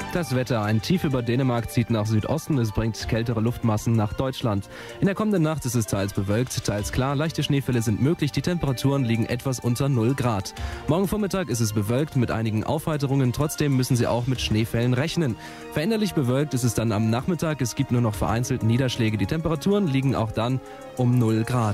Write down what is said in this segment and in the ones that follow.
Das Wetter. Ein Tief über Dänemark zieht nach Südosten. Es bringt kältere Luftmassen nach Deutschland. In der kommenden Nacht ist es teils bewölkt, teils klar. Leichte Schneefälle sind möglich. Die Temperaturen liegen etwas unter 0 Grad. Morgen Vormittag ist es bewölkt mit einigen Aufheiterungen. Trotzdem müssen Sie auch mit Schneefällen rechnen. Veränderlich bewölkt ist es dann am Nachmittag. Es gibt nur noch vereinzelt Niederschläge. Die Temperaturen liegen auch dann um 0 Grad.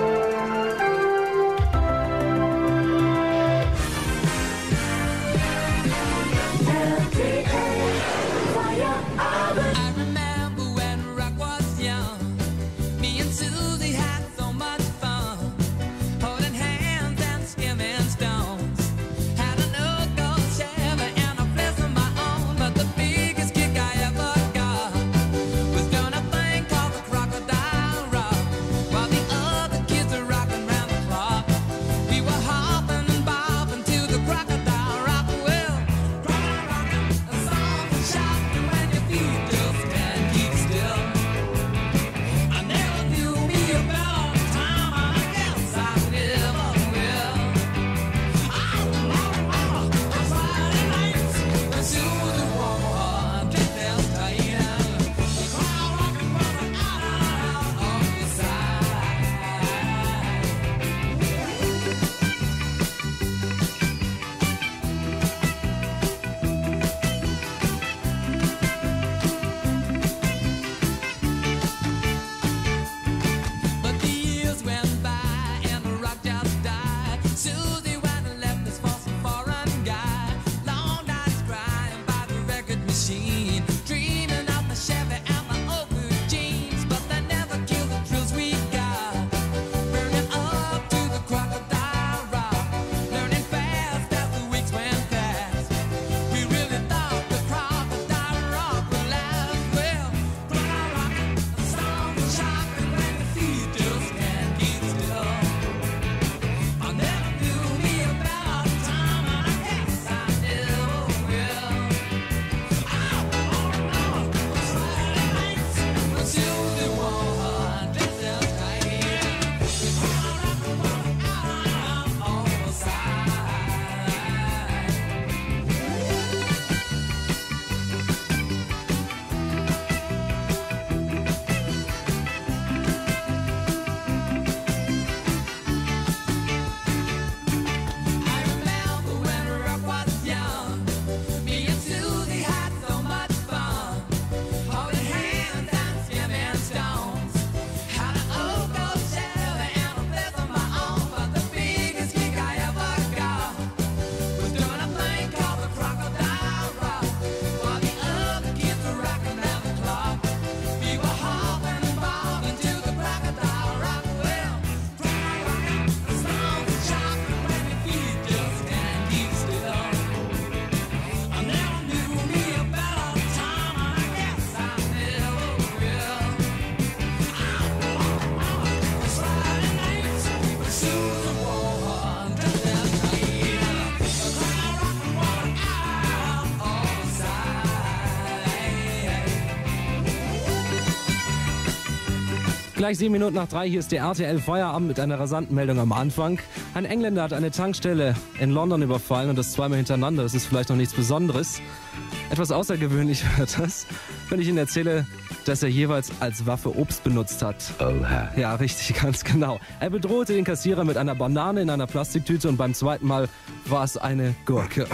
Gleich 7 Minuten nach 3, hier ist der RTL Feierabend mit einer rasanten Meldung am Anfang. Ein Engländer hat eine Tankstelle in London überfallen und das zweimal hintereinander. Das ist vielleicht noch nichts Besonderes. Etwas außergewöhnlich wird das, wenn ich Ihnen erzähle, dass er jeweils als Waffe Obst benutzt hat. Oha. Ja, richtig, ganz genau. Er bedrohte den Kassierer mit einer Banane in einer Plastiktüte und beim zweiten Mal war es eine Gurke.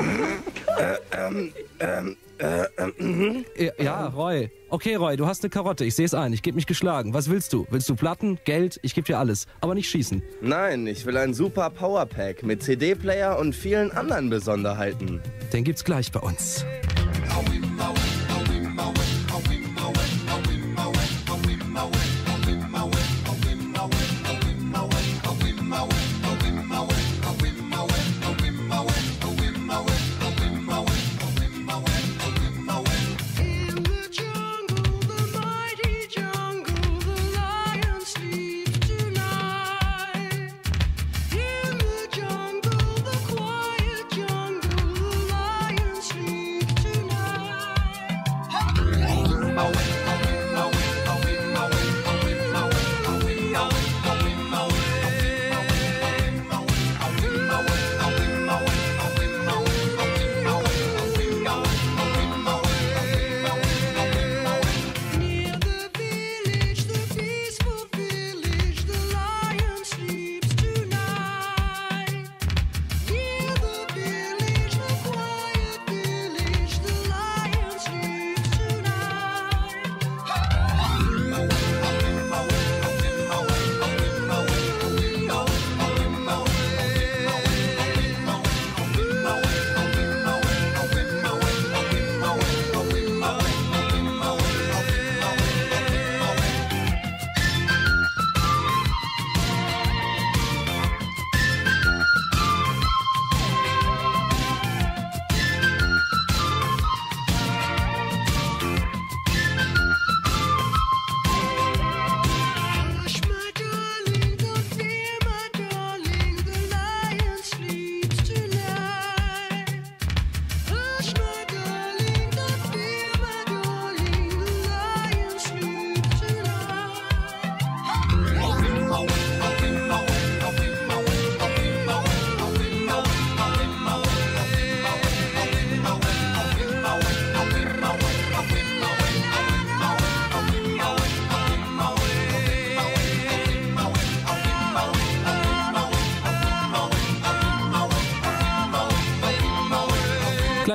Ja, Roy. Okay, Roy, du hast eine Karotte, ich sehe es ein, ich gebe mich geschlagen. Was willst du? Willst du Platten, Geld? Ich gebe dir alles, aber nicht schießen. Nein, ich will ein super Powerpack mit CD-Player und vielen anderen Besonderheiten. Den gibt's gleich bei uns.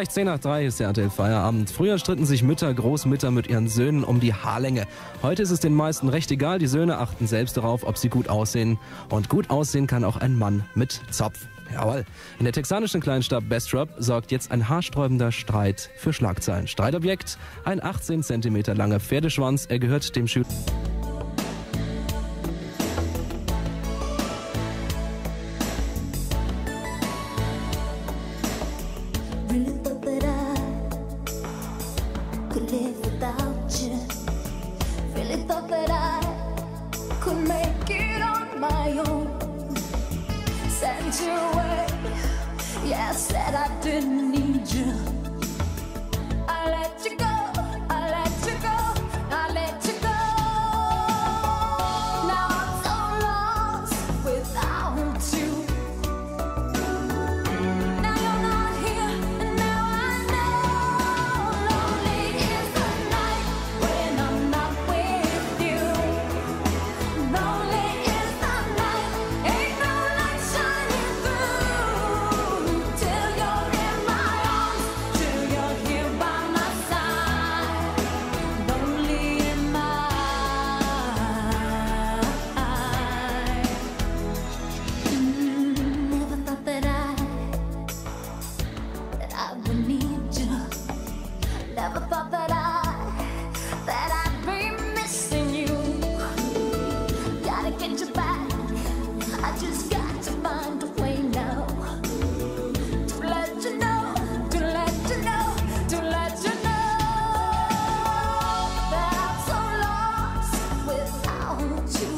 gleich 2:10 ist der RTL Feierabend. Früher stritten sich Mütter, Großmütter mit ihren Söhnen um die Haarlänge. Heute ist es den meisten recht egal. Die Söhne achten selbst darauf, ob sie gut aussehen. Und gut aussehen kann auch ein Mann mit Zopf. Jawohl. In der texanischen Kleinstadt Bastrop sorgt jetzt ein haarsträubender Streit für Schlagzeilen. Streitobjekt: ein 18 cm langer Pferdeschwanz. Er gehört dem Schüler. Yeah, said I didn't need you. I let you go, I let you go, I let you go. Now I'm so lost without you. Now you're not here, and now I know. Lonely is the night when I'm not with you. Lonely is the night, ain't no light shining through. Till you're in my arms, till you're here by my side. Lonely in my never thought that I would need you. Never thought that I'd be missing you. Gotta get you back. I just got to find a way now. To let you know, to let you know, to let you know that I'm so lost without you.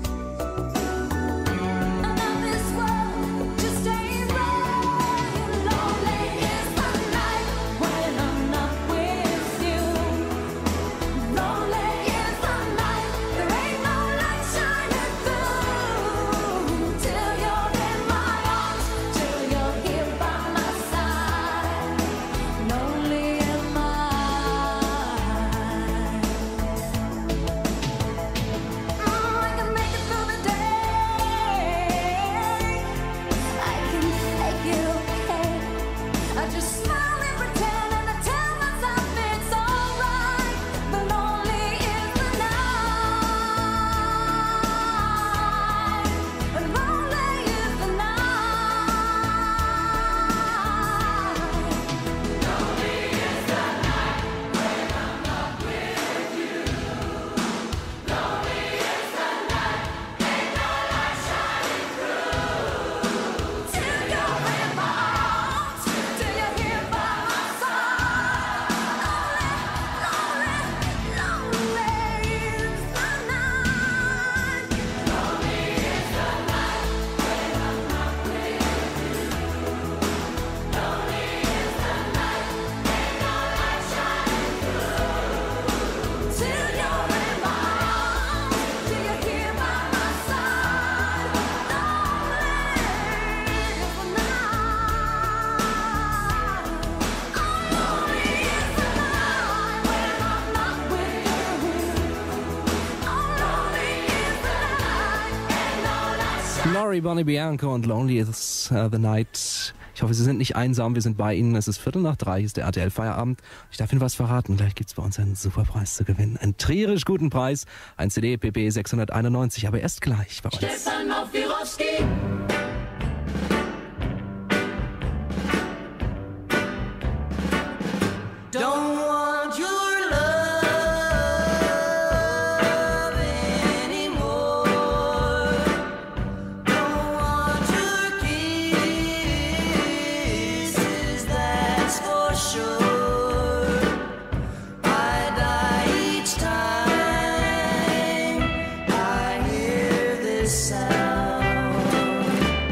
And that this world just ain't right. Lonely is the night when I'm not with you. Lonely is the night, there ain't no light shining through. Till you're in my arms, till you're here by my side. Lonely in my I can make it through the day. I can make it okay. I just smile and pretend, and I tell myself it's alright. But lonely is the night, and lonely is the till you're in my arms, till you're here by my side. Lonely, lonely is the night. Lonely is the night when I'm not with you. Lonely is the night, ain't no light shining through. Till you're in my arms, till you're here by my side. Lonely is the night. Lonely is the night when I'm not with you. Lonely is the night, ain't no light shining. Lori, Bonnie Bianco und Lonely is the Night. Ich hoffe, Sie sind nicht einsam. Wir sind bei Ihnen. Es ist 2:45, hier ist der RTL Feierabend. Ich darf Ihnen was verraten. Gleich gibt's bei uns einen super Preis zu gewinnen. Einen tierisch guten Preis. Ein CD PP 691. Aber erst gleich bei uns. Stefan Mafirowski. Don't want your love anymore. Don't want your kisses, that's for sure. I die each time I hear this sound.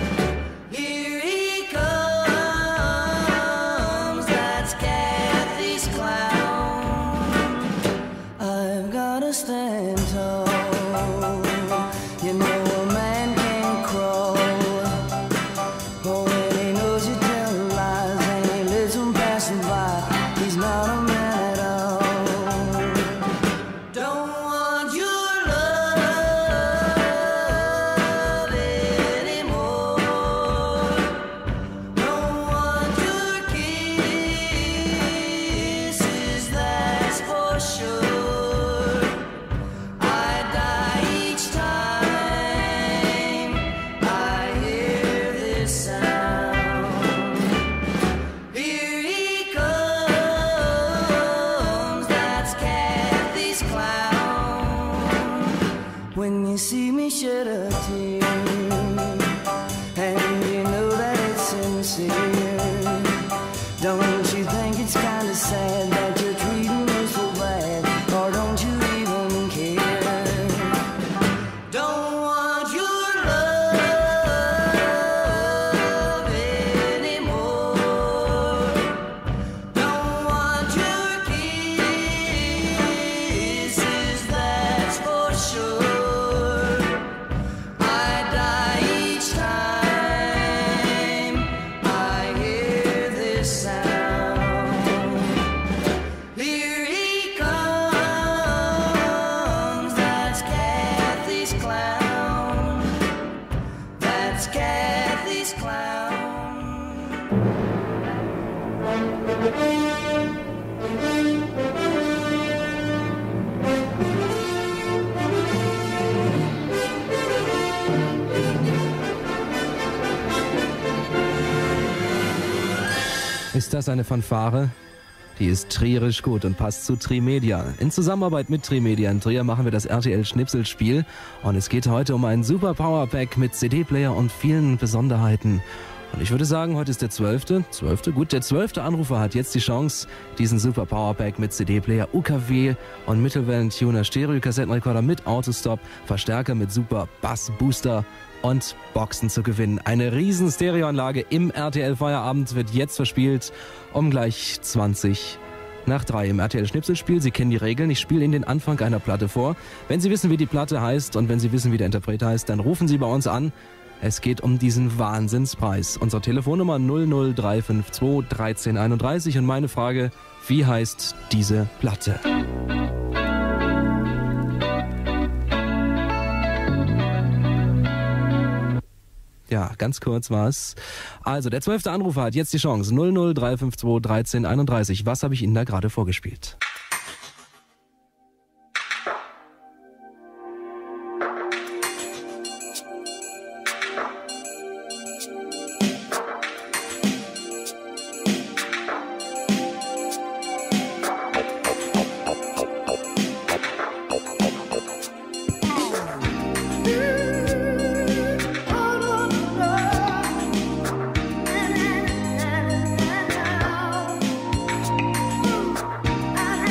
when you see me shed a tear, and you know that it's sincere. Don't you think it's kinda sad that you're treating me so bad, or don't you even care? Don't want your love anymore. Don't want your kisses, that's for sure. I die each time I hear this sound. Here he comes, that's Kathy's clown. That's Kathy's clown. Ist das eine Fanfare? Die ist trierisch gut und passt zu Trimedia. In Zusammenarbeit mit Trimedia in Trier machen wir das RTL-Schnipselspiel. Und es geht heute um ein Super Power Pack mit CD-Player und vielen Besonderheiten. Und ich würde sagen, heute ist der 12. Gut, der 12. Anrufer hat jetzt die Chance, diesen Super Power Pack mit CD-Player, UKW und Mittelwellentuner, Stereo-Kassettenrekorder mit Autostop, Verstärker mit Super Bass Booster und Boxen zu gewinnen. Eine riesen Stereoanlage im RTL Feierabend wird jetzt verspielt um gleich 2:20 im RTL Schnipselspiel. Sie kennen die Regeln. Ich spiele Ihnen den Anfang einer Platte vor. Wenn Sie wissen, wie die Platte heißt und wenn Sie wissen, wie der Interpret heißt, dann rufen Sie bei uns an. Es geht um diesen Wahnsinnspreis. Unsere Telefonnummer 00352 1331 und meine Frage, wie heißt diese Platte? Ja, ganz kurz war's. Also, der 12. Anrufer hat jetzt die Chance. 00352 1331. Was habe ich Ihnen da gerade vorgespielt? I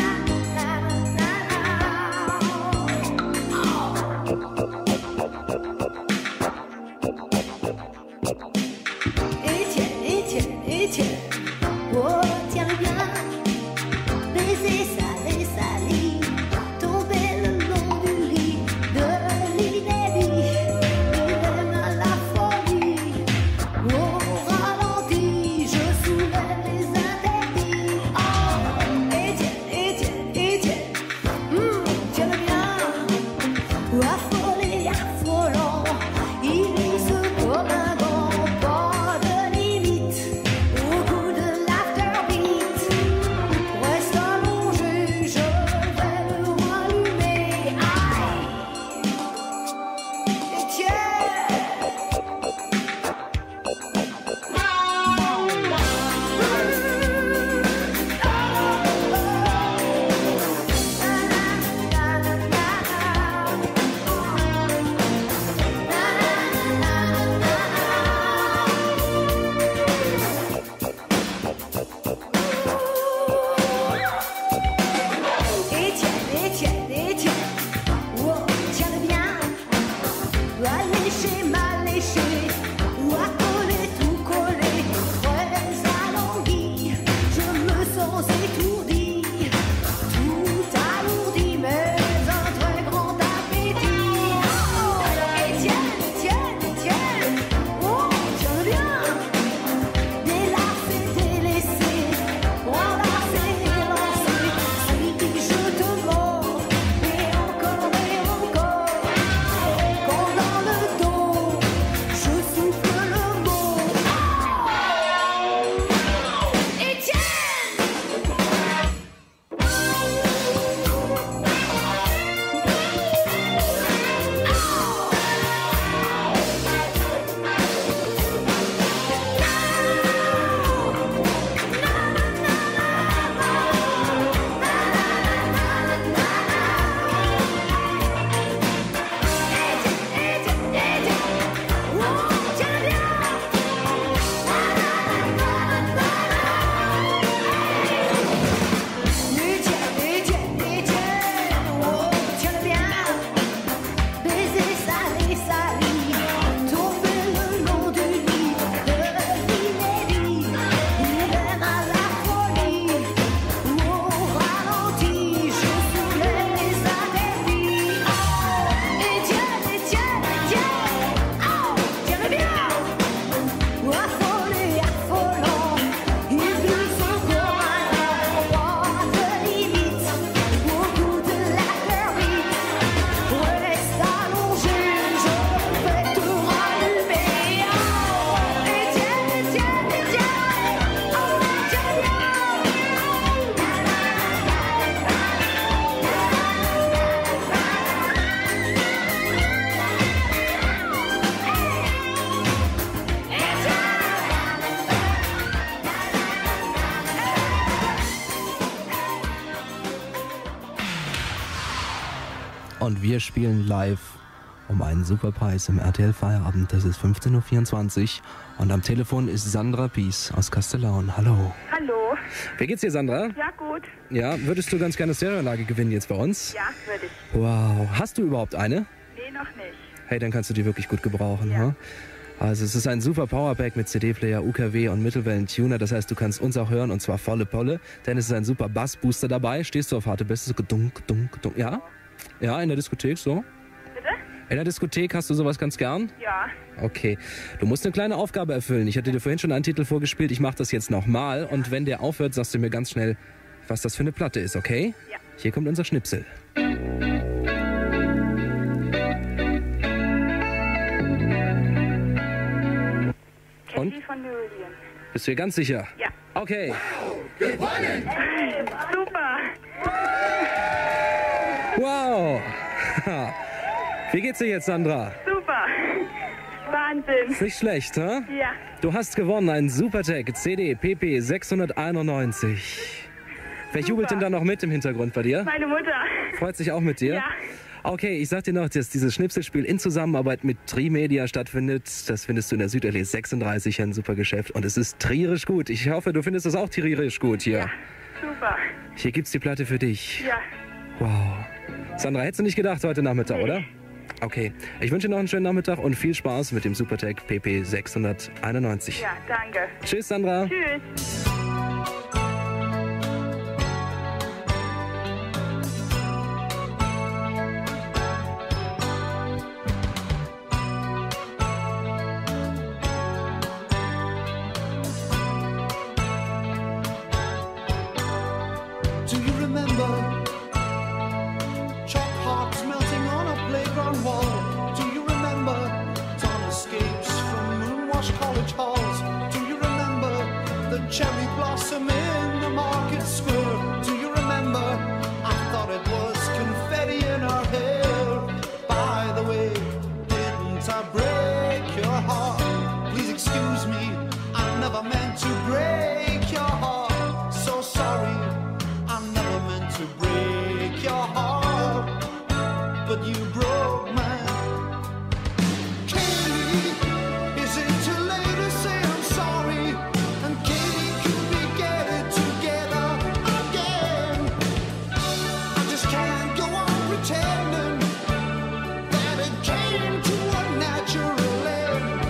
und wir spielen live um einen super Preis im RTL Feierabend. Das ist 15.24 Uhr und am Telefon ist Sandra Pies aus Kastellaun. Hallo. Hallo. Wie geht's dir, Sandra? Ja, gut. Ja, würdest du ganz gerne Stereoanlage gewinnen jetzt bei uns? Ja, würde ich. Wow. Hast du überhaupt eine? Nee, noch nicht. Hey, dann kannst du die wirklich gut gebrauchen. Ja. Ha? Also es ist ein super Powerpack mit CD-Player, UKW und Mittelwellen-Tuner. Das heißt, du kannst uns auch hören und zwar volle Polle. Denn es ist ein super Bassbooster dabei. Stehst du auf harte Bässe, so gedunk, dunk, dunk. Ja? Ja, in der Diskothek so? Bitte? In der Diskothek hast du sowas ganz gern? Ja. Okay. Du musst eine kleine Aufgabe erfüllen. Ich hatte dir vorhin schon einen Titel vorgespielt. Ich mache das jetzt nochmal. Und wenn der aufhört, sagst du mir ganz schnell, was das für eine Platte ist, okay? Ja. Hier kommt unser Schnipsel. Und? Candy von Meridian. Bist du dir ganz sicher? Ja. Okay. Super. Wow. Wie geht's dir jetzt, Sandra? Super. Wahnsinn. Ist nicht schlecht, hä? Ja. Du hast gewonnen einen Supertech CD PP 691. Wer jubelt denn da noch mit im Hintergrund bei dir? Meine Mutter. Freut sich auch mit dir? Ja. Okay, ich sag dir noch, dass dieses Schnipselspiel in Zusammenarbeit mit Trimedia stattfindet. Das findest du in der Südallee 36, ein super Geschäft. Und es ist tierisch gut. Ich hoffe, du findest es auch tierisch gut hier. Ja. Super. Hier gibt's die Platte für dich. Ja. Wow. Sandra, hättest du nicht gedacht heute Nachmittag, Nee. oder? Okay. Ich wünsche dir noch einen schönen Nachmittag und viel Spaß mit dem Supertech PP 691. Ja, danke. Tschüss, Sandra. Tschüss. Do you remember chalk hearts melting on a playground wall? Do you remember dawn escapes from moonwashed college halls? Do you remember the cherry blossom in the market square? Do you remember I thought it was confetti in our hair? By the way, didn't I break your heart? Please excuse me, I never meant to break your heart. So sorry, I never meant to break your heart, but you broke mine. Katie, is it too late to say I'm sorry? And Katie, could we get it together again? I just can't go on pretending that it came to a natural end.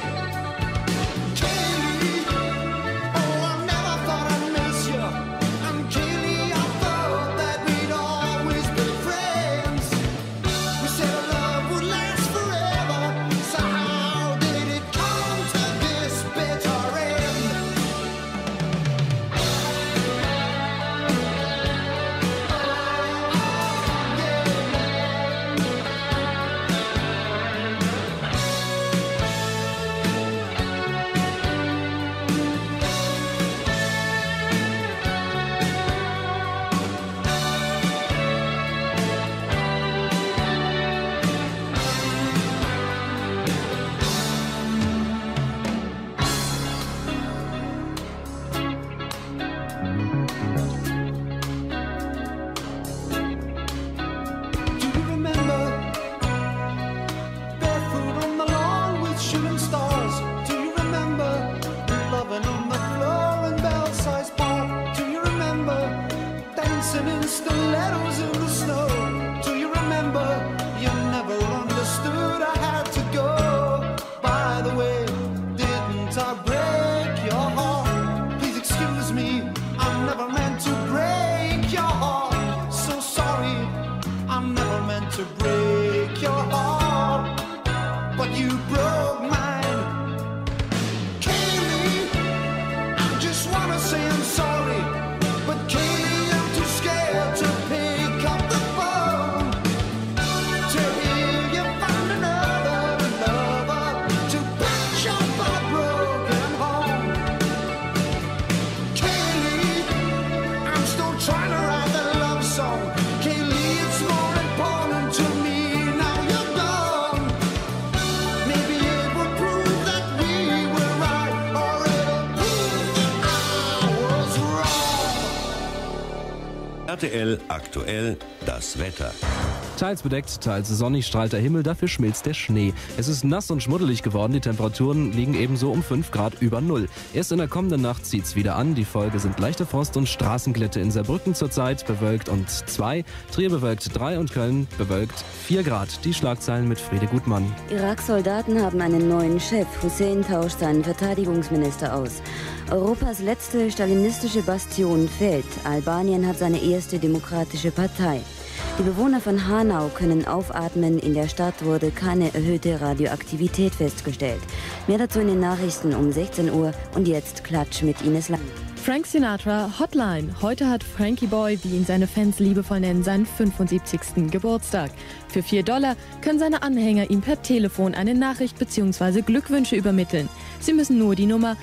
Katie, oh, I never thought I'd miss you. And Kaylee, I thought that we'd always be friends. We said our love would last forever. So how did it come to this bitter end? Do you remember barefoot on the lawn with shooting stars? Do you remember loving on the floor in Belsize Park? Do you remember dancing in stilettos in the snow? Do you remember you never understood I had to go? By the way, didn't I break your heart? Please excuse me, I never meant to break your heart. So sorry, I never meant to break your heart, but you broke mine. Kaylee, I just wanna say I'm sorry, but Kaylee, I'm too scared to pick up the phone. To hear you found another lover to patch up our broken home. Kaylee, I'm still trying to write the love song. Kaylee, it's more important to me now you're gone. Maybe it will prove that we were right, or it'll prove that I was wrong. RTL aktuell das Wetter. Teils bedeckt, teils sonnig strahlt der Himmel, dafür schmilzt der Schnee. Es ist nass und schmuddelig geworden, die Temperaturen liegen ebenso um 5 Grad über Null. Erst in der kommenden Nacht zieht's wieder an, die Folge sind leichter Frost und Straßenglätte in Saarbrücken zurzeit, bewölkt und 2, Trier bewölkt 3 und Köln bewölkt 4 Grad. Die Schlagzeilen mit Friede Gutmann. Irak-Soldaten haben einen neuen Chef. Hussein tauscht seinen Verteidigungsminister aus. Europas letzte stalinistische Bastion fällt. Albanien hat seine erste demokratische Partei. Die Bewohner von Hanau können aufatmen. In der Stadt wurde keine erhöhte Radioaktivität festgestellt. Mehr dazu in den Nachrichten um 16 Uhr. Und jetzt Klatsch mit Ines Lang. Frank Sinatra Hotline. Heute hat Frankie Boy, wie ihn seine Fans liebevoll nennen, seinen 75. Geburtstag. Für $4 können seine Anhänger ihm per Telefon eine Nachricht bzw. Glückwünsche übermitteln. Sie müssen nur die Nummer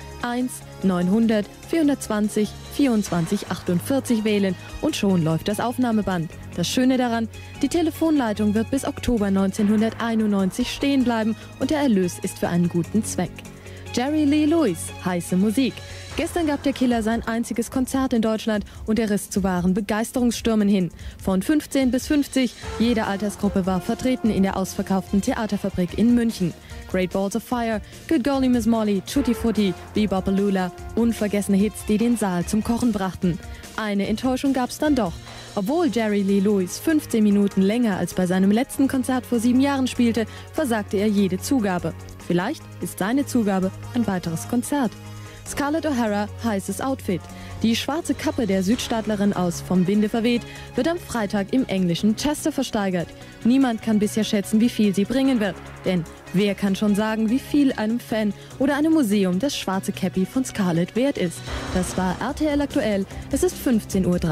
1-900-420-2448 wählen und schon läuft das Aufnahmeband. Das Schöne daran, die Telefonleitung wird bis Oktober 1991 stehen bleiben und der Erlös ist für einen guten Zweck. Jerry Lee Lewis, heiße Musik. Gestern gab der Killer sein einziges Konzert in Deutschland und er riss zu wahren Begeisterungsstürmen hin. Von 15 bis 50, jede Altersgruppe war vertreten in der ausverkauften Theaterfabrik in München. Great Balls of Fire, Good Golly Miss Molly, Tutti Frutti, Bebopalula, unvergessene Hits, die den Saal zum Kochen brachten. Eine Enttäuschung gab's dann doch. Obwohl Jerry Lee Lewis 15 Minuten länger als bei seinem letzten Konzert vor 7 Jahren spielte, versagte er jede Zugabe. Vielleicht ist seine Zugabe ein weiteres Konzert. Scarlett O'Hara, heißes Outfit. Die schwarze Kappe der Südstaatlerin aus Vom Winde verweht wird am Freitag im englischen Chester versteigert. Niemand kann bisher schätzen, wie viel sie bringen wird. Denn wer kann schon sagen, wie viel einem Fan oder einem Museum das schwarze Cappy von Scarlett wert ist? Das war RTL aktuell. Es ist 15:33 Uhr.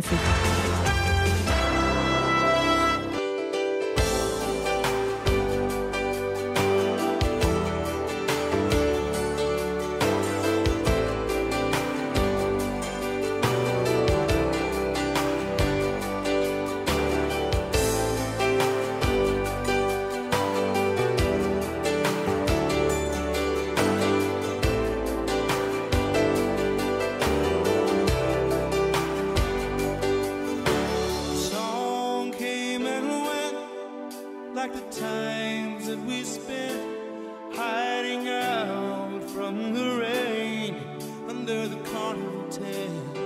Song came and went like the times that we spent hiding out from the rain under the carnival tent.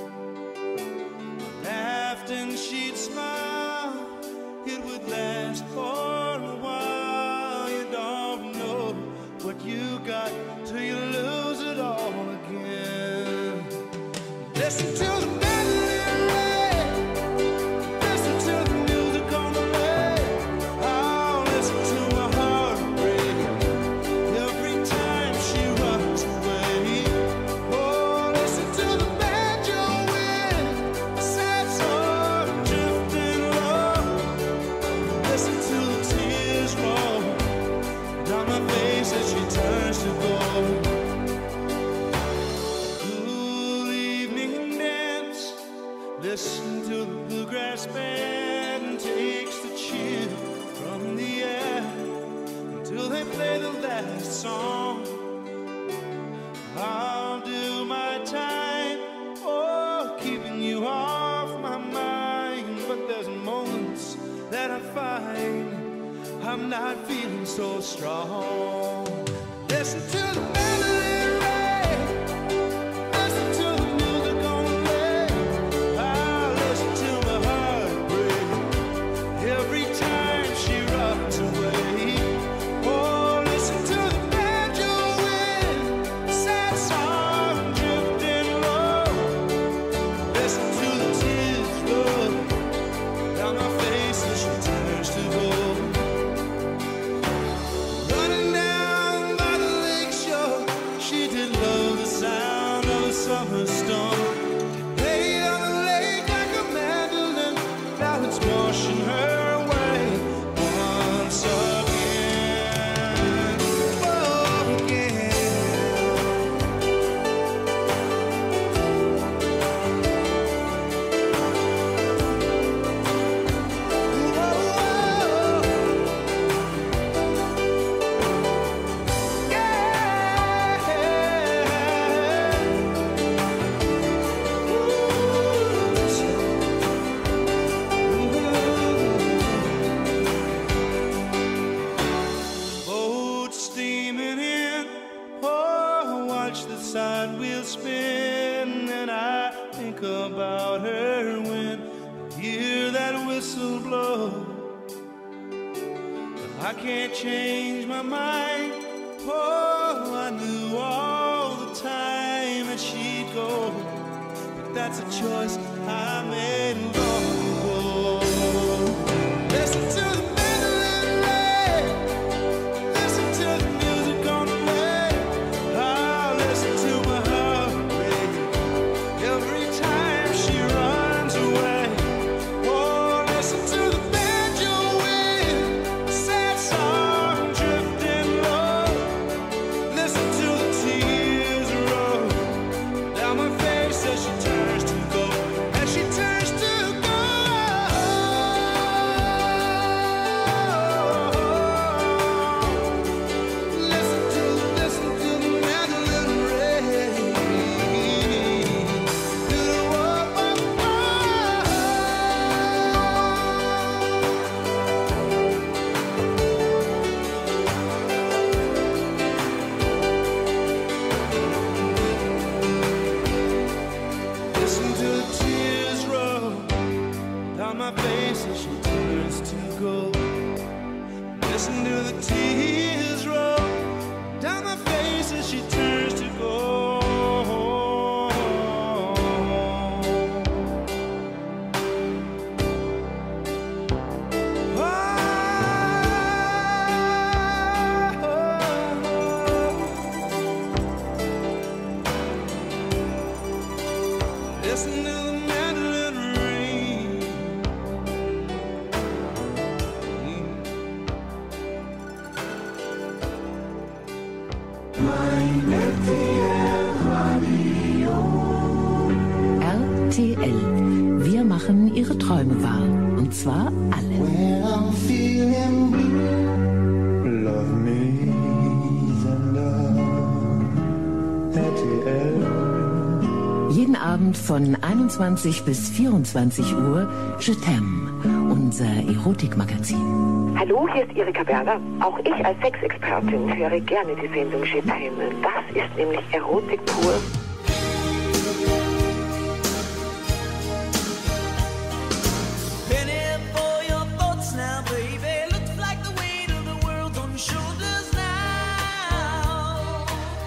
Laughed and she'd smile, it would last for a while. You don't know what you got till you lose it all again. Listen to the melody rain, listen to the music on the radio. I'll listen to my heart break every time she runs away. Oh, listen to the banjo wind, a sad song drifting low. Listen to the tears roll down my face as she turns to gold. Cool evening dance, listen to the bluegrass band takes the chill from the air until they play the last song. I'll do my time, oh, keeping you off my mind. But there's moments that I find I'm not feeling so strong. Listen to the melody rain, listen to the music on the radio. I'll listen to my heart break every time she runs away. Oh, listen to the banjo wind, a sad song drifting low. Listen to the tears roll down my face as she turns to gold. Running down by the lake shore, she did love the sound of a summer storm. Played on the lake like a mandolin, now it's washing her away once again. Oh, again. about her when I hear that whistle blow. But I can't change my mind. Oh, I knew all the time that she'd go, but that's a choice I made alone. Listen to the mandolin play, listen to the music on the way. I'll listen to my heart beat every time she runs away. Oh, listen to the banjo wind, a sad song drifting low. Listen to the tears roll down my face as she turns to go, as she turns to go. Listen to the mandolin rain. Listen to the tears roll down my face as she turns to go. Listen to the tears roll down my face as she turns to go. Listen to the mandolin ring. RTL. Wir machen Ihre Träume wahr. Und zwar alle. When I'm feeling blue, love me, then love RTL. Jeden Abend von 21 bis 24 Uhr Je t'aime, unser Erotikmagazin. Hallo, hier ist Erika Berger. Auch ich als Sexexpertin höre gerne die Sendung Je t'aime. Das ist nämlich Erotik pur. Penny for your thoughts now, baby. Looks like the weight of the world's on your shoulders now.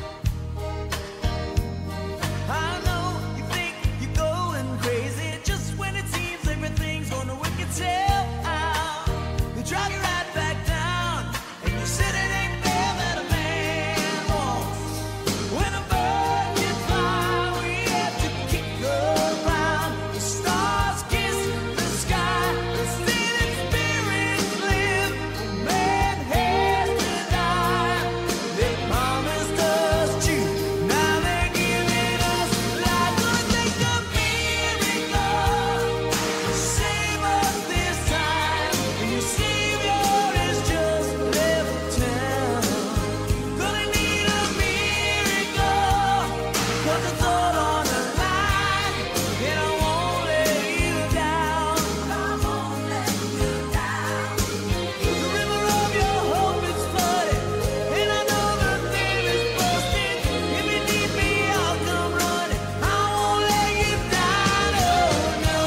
I know you think you're going crazy just when it seems everything's gonna work itself out. They drag you right back down, and you said it ain't fair that a man wants. When a bird can fly, we have to kick around. The stars kiss the sky, the city spirits live. Man has to die. They promised us truth, now they're giving us lies. Gonna take a miracle, save us this time. And your savior is just left town. Gonna need a miracle, 'cause it's all on the line, and I won't let you down. I won't let you down. The river of your hope is flooded, and I know the name is busted. If you need me, I'll come running. I won't let you down. Oh no.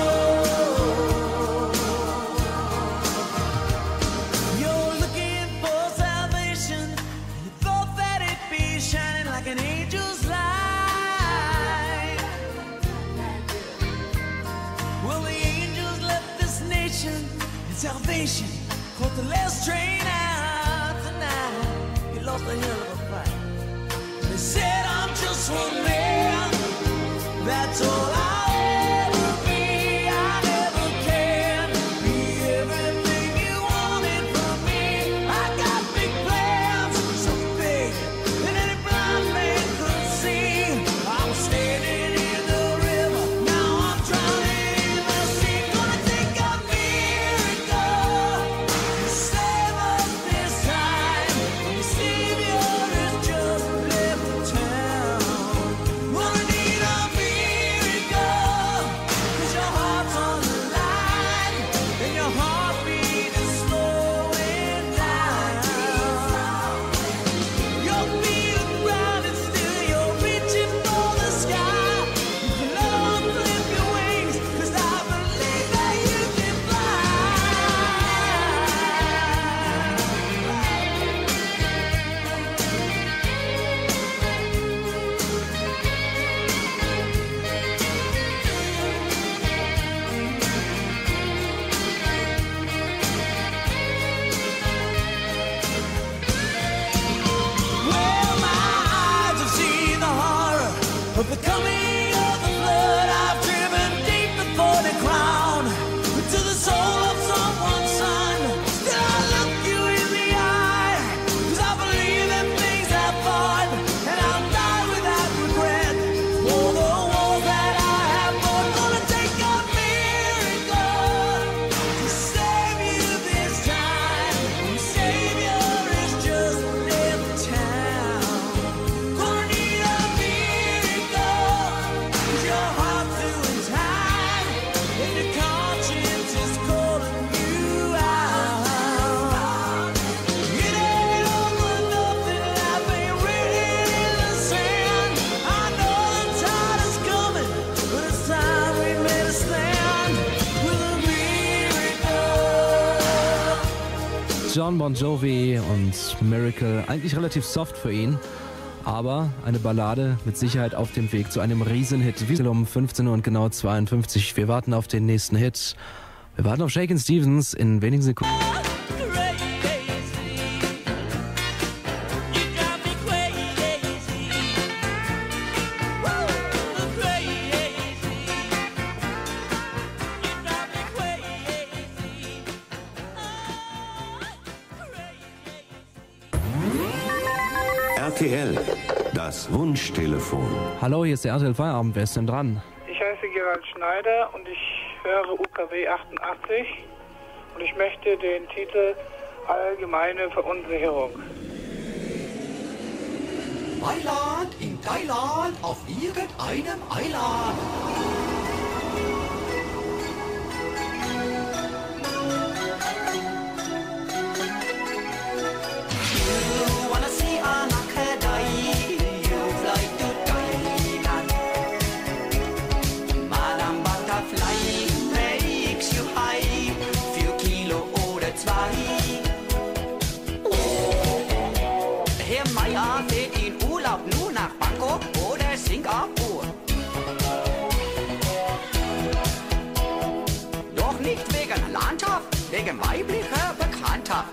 You're looking for salvation. You thought that it'd be shining like an angel's light. Well, the angels left this nation, and salvation caught the last train out tonight. You lost a hell of a fight. They said I'm just one man. That's all I'll ever be. I never can be everything you wanted from me. I got big plans, so big that any blind man could see. I was standing in the river, now I'm drowning in the sea. Gonna take a miracle to save us this time. Your savior is just left town. John Bon Jovi und Miracle, eigentlich relativ soft für ihn, aber eine Ballade mit Sicherheit auf dem Weg zu einem Riesenhit. Wie um 15 Uhr und genau 52. Wir warten auf den nächsten Hit. Wir warten auf Shakin' Stevens in wenigen Sekunden. RTL, das Wunschtelefon. Hallo, hier ist der RTL Feierabend. Wer ist denn dran? Ich heiße Gerald Schneider und ich höre UKW 88 und ich möchte den Titel Allgemeine Verunsicherung. Mailand in Thailand auf irgendeinem Eiland. You wanna see Anakadai, you fly to Thailand. Madame Butterfly makes you high, 4 Kilo oder 2. Herr Meier fährt in Urlaub nur nach Bangkok oder Singapur. Doch nicht wegen Landschaft, wegen weiblicher Bekanntschaft.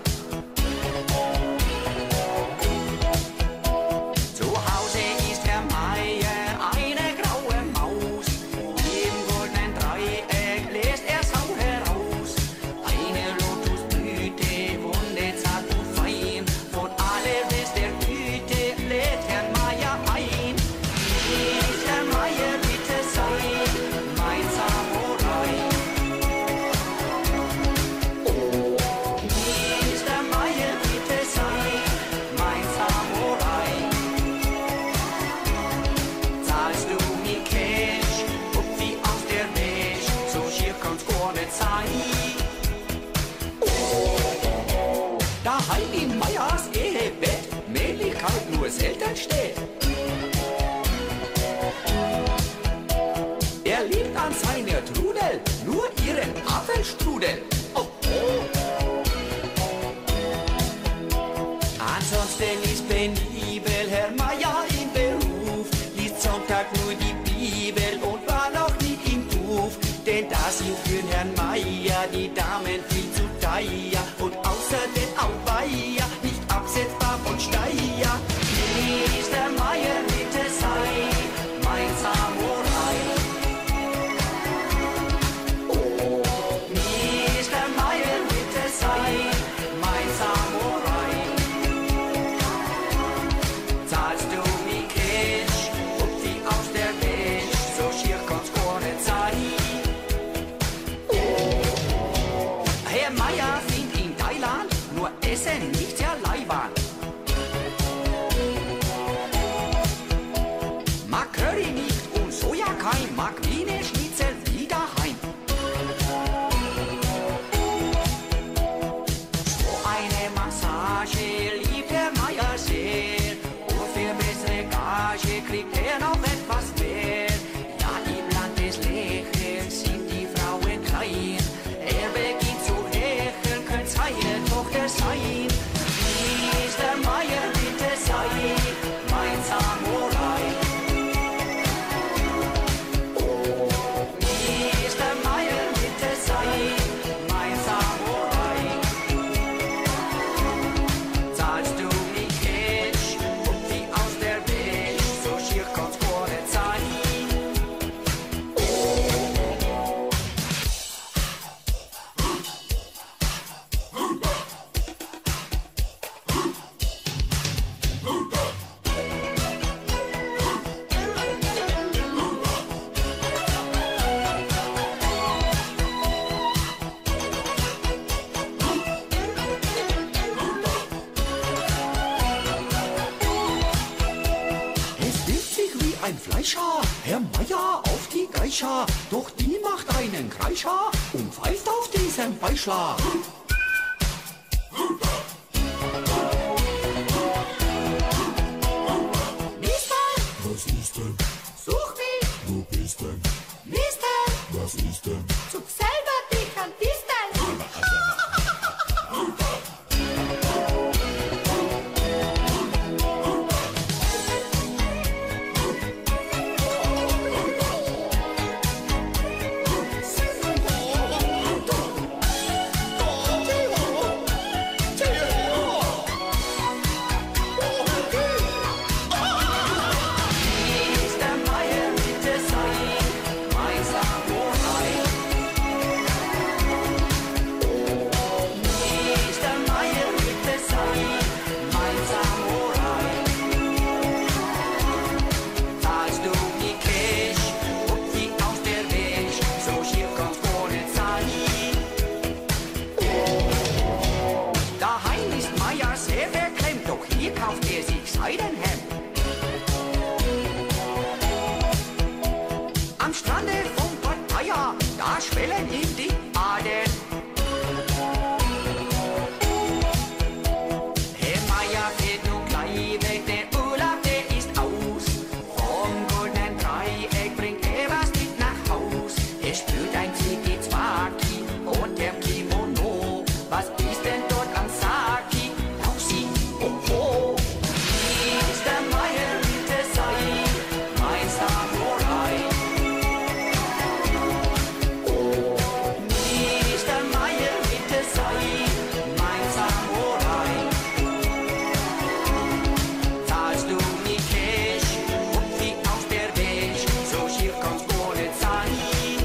Zu Hause ist Herr Meier eine graue Maus. Im goldenen Dreieck lässt er Sau heraus. Eine Lotusblüte, wunderzart und fein. Von allerbester Güte lädt Herr Meier ein. Ist Herr Meier, bitte sei mein Samurai. Ist Herr Meier, bitte sei mein Samurai. Zahlst du mir Cash, wie aus der Wäsche, so schier kann's gar nicht sein. Daheim in Meiers Ehebett, Männlichkeit nur selten steht. Er liebt an seiner Trudel, nur ihren Apfelstrudel. Oh, oh. Ansonsten ist penibel Herr Meier im Beruf, liest Sonntag nur die Bibel und war noch nie im Puff. Denn da sind für Herrn Meier die Damen viel zu teuer und außerdem auch Weiher, nicht absetzbar von Steier. Ist Herr Meier, bitte sei mein Samurai. Ist Herr Meier, bitte sei mein Samurai. Zahlst du mir Cash, wie aus der Wäsche, so schier kann's gar nicht sein. Herr Meier findet in Thailand nur Essen nicht sehr leibend. Mag Curry nicht und Sojakeim, mag Wiener Schnitzel wie daheim. So eine Massage liebt Herr Meier sehr und für bessere Gage kriegt er noch etwas mehr. Ja, im Land des Lächelns sind die Frauen klein. Er beginnt zu hecheln, könnt seine Tochter sein. Ist der Meier, bitte sei mein Samurai. Ist der Meier, bitte sei mein Samurai. Zahlst du mir Cash, wie aus der Wäsche, so schier kann's gar nicht sein. Es nimmt sich wie ein Fleischer, Herr Meier auf die Geisha, doch die macht einen Kreischer und pfeift auf diesen Beischlag. Mister, was ist denn? Such mich, wo bist denn? Mister, was ist denn? Such selber dich ein bisschen. das Schwellen in die Adern. Herr Meier fährt nun gleich weg, der Urlaub, der ist aus. Vom goldenen Dreieck bringt er was mit nach Haus. Er spürt ein Ziggy-Zwaki und der Kimono. Was ist denn dort am Saki? Tausi, oh, Mr. Meier, bitte sei mein Samurai. Mr. Meier, bitte sei mein Samurai. Zahlst du mir Cash und wie aus der Wäsche, so schief kommst ohne Zeit.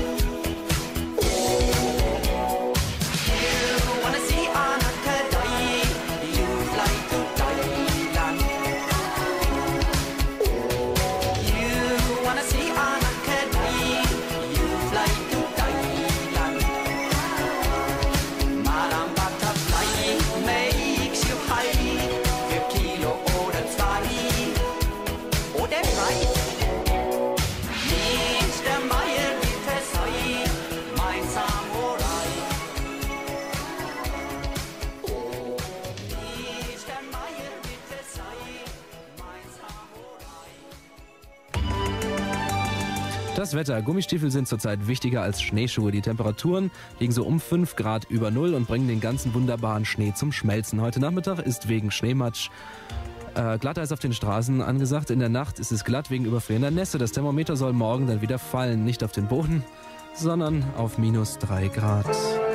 You wanna see Anakadai, you fly to Thailand. You wanna see Anakadai, you fly to Thailand. Madame Butterfly makes you high, für Kilo oder 2 oder 3. Mr. Meier, bitte sei mein Samurai. Mr. Meier, bitte sei mein Samurai. Das Wetter. Gummistiefel sind zurzeit wichtiger als Schneeschuhe. Die Temperaturen liegen so um 5 Grad über Null und bringen den ganzen wunderbaren Schnee zum Schmelzen. Heute Nachmittag ist wegen Schneematsch Glatteis auf den Straßen angesagt. In der Nacht ist es glatt wegen überfrierender Nässe. Das Thermometer soll morgen dann wieder fallen. Nicht auf den Boden, sondern auf minus 3 Grad.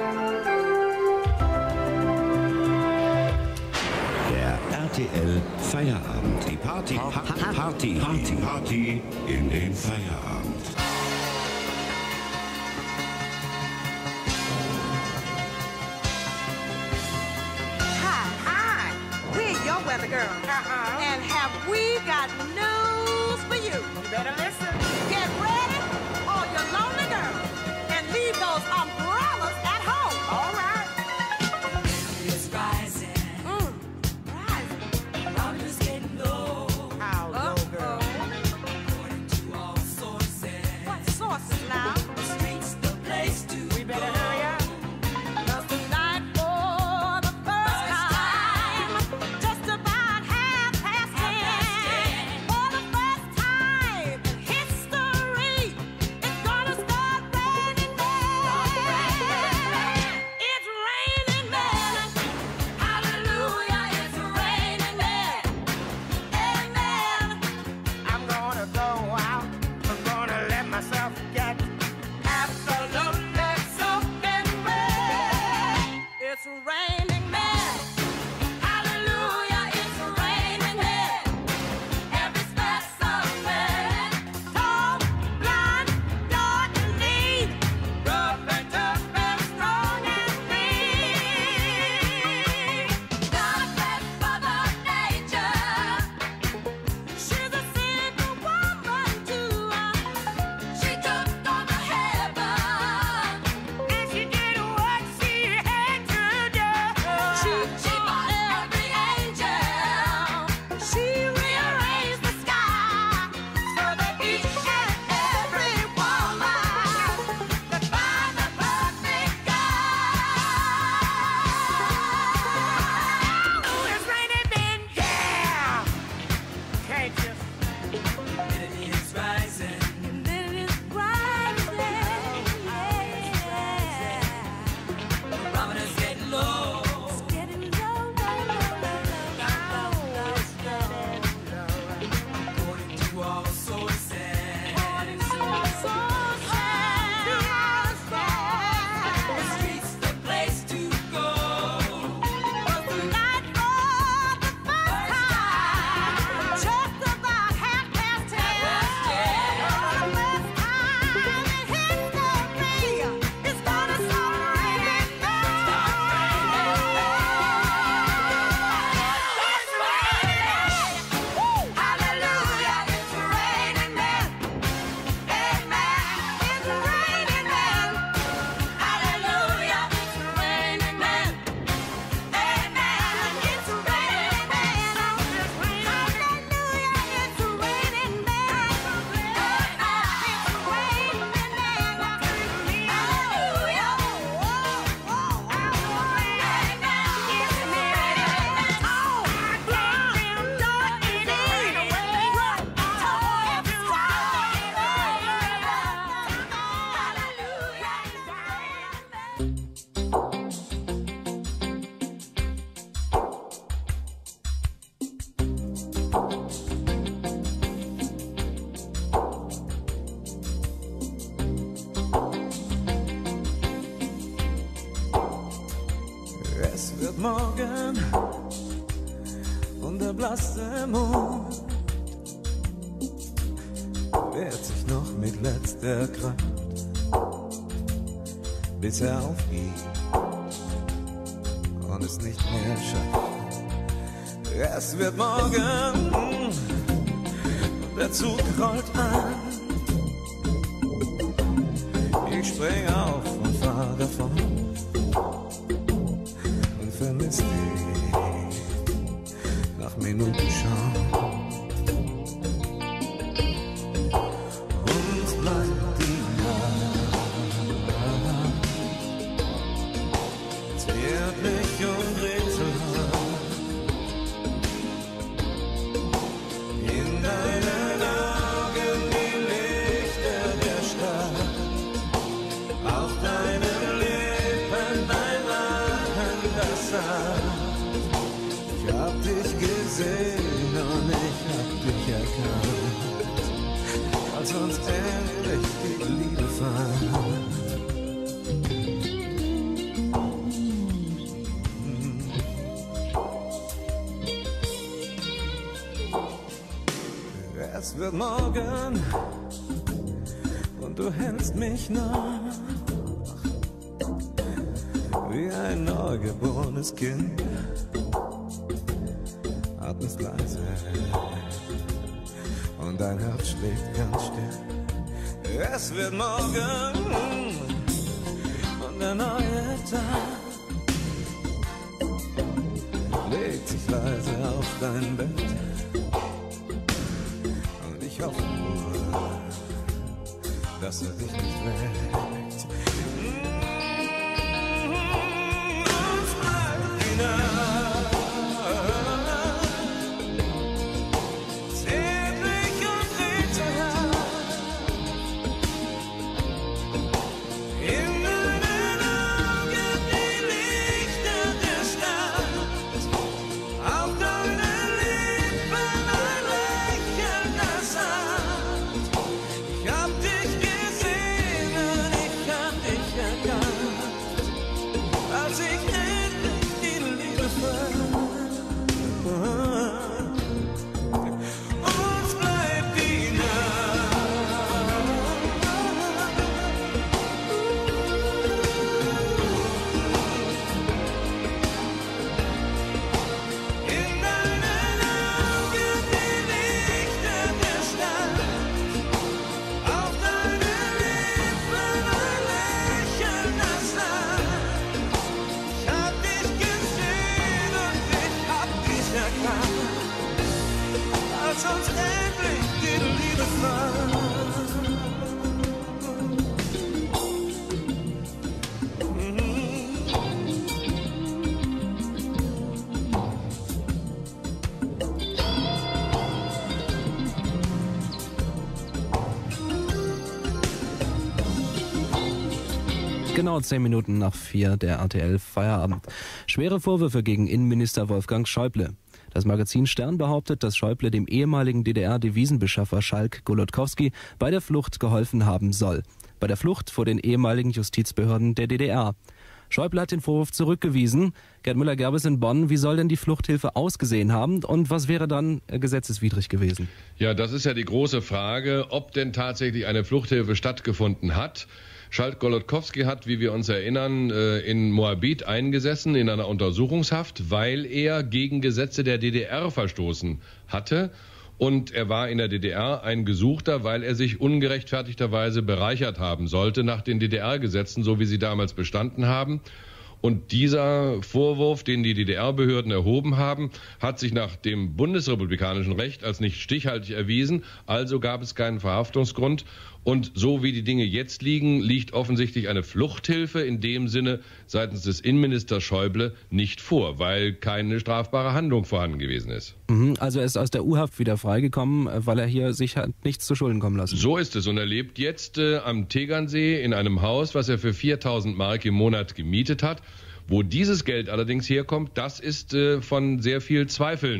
Der RTL Feierabend. Die Party in den Feierabend. Hi, we're your weather girl. And have we got news for you? You better listen. Get ready, all you lonely girls, and leave those umbrellas at home. All right. It's rising, Rising. numbers getting low. How low, girl? According to all sources, What sources now? the streets the place to We better go. hurry up. 'Cause tonight, for the first time, just about 10:30, wird morgen und der blasse Mond wehrt sich noch mit letzter Kraft, bis er aufgibt und es nicht mehr schafft. Es wird morgen und der Zug rollt an. Ich spring auf und fahr davon und vermiss dich nach Minuten schon. Und bleibt die Nacht, zehrt mich und dreht in deinen Augen die Lichter der Stadt. Auf deinen Lippen dein Lachen, das sagt, ich hab dich gesehen und ich hab dich erkannt, als uns endlich die Liebe fand. Es wird morgen und du hältst mich noch wie ein neugeborenes Kind, atmest leise und dein Herz schlägt ganz still. Es wird morgen und der neue Tag legt sich leise auf dein Bett und ich hoffe nur, dass er dich nicht weckt. Als uns endlich die Liebe fand. Genau 10 Minuten nach 4 der RTL Feierabend. Schwere Vorwürfe gegen Innenminister Wolfgang Schäuble. Das Magazin Stern behauptet, dass Schäuble dem ehemaligen DDR-Devisenbeschaffer Schalk Golodkowski bei der Flucht geholfen haben soll. Bei der Flucht vor den ehemaligen Justizbehörden der DDR. Schäuble hat den Vorwurf zurückgewiesen. Gerd Müller-Gerbes in Bonn, wie soll denn die Fluchthilfe ausgesehen haben und was wäre dann gesetzeswidrig gewesen? Ja, das ist ja die große Frage, ob denn tatsächlich eine Fluchthilfe stattgefunden hat. Schalk Golodkowski hat, wie wir uns erinnern, in Moabit eingesessen, in einer Untersuchungshaft, weil er gegen Gesetze der DDR verstoßen hatte. Und er war in der DDR ein Gesuchter, weil er sich ungerechtfertigterweise bereichert haben sollte nach den DDR-Gesetzen, so wie sie damals bestanden haben. Und dieser Vorwurf, den die DDR-Behörden erhoben haben, hat sich nach dem bundesrepublikanischen Recht als nicht stichhaltig erwiesen. Also gab es keinen Verhaftungsgrund. Und so wie die Dinge jetzt liegen, liegt offensichtlich eine Fluchthilfe in dem Sinne seitens des Innenministers Schäuble nicht vor, weil keine strafbare Handlung vorhanden gewesen ist. Also er ist aus der U-Haft wieder freigekommen, weil er hier sich hat nichts zu Schulden kommen lassen. So ist es. Und er lebt jetzt am Tegernsee in einem Haus, was er für 4.000 Mark im Monat gemietet hat. Wo dieses Geld allerdings herkommt, das ist von sehr viel Zweifeln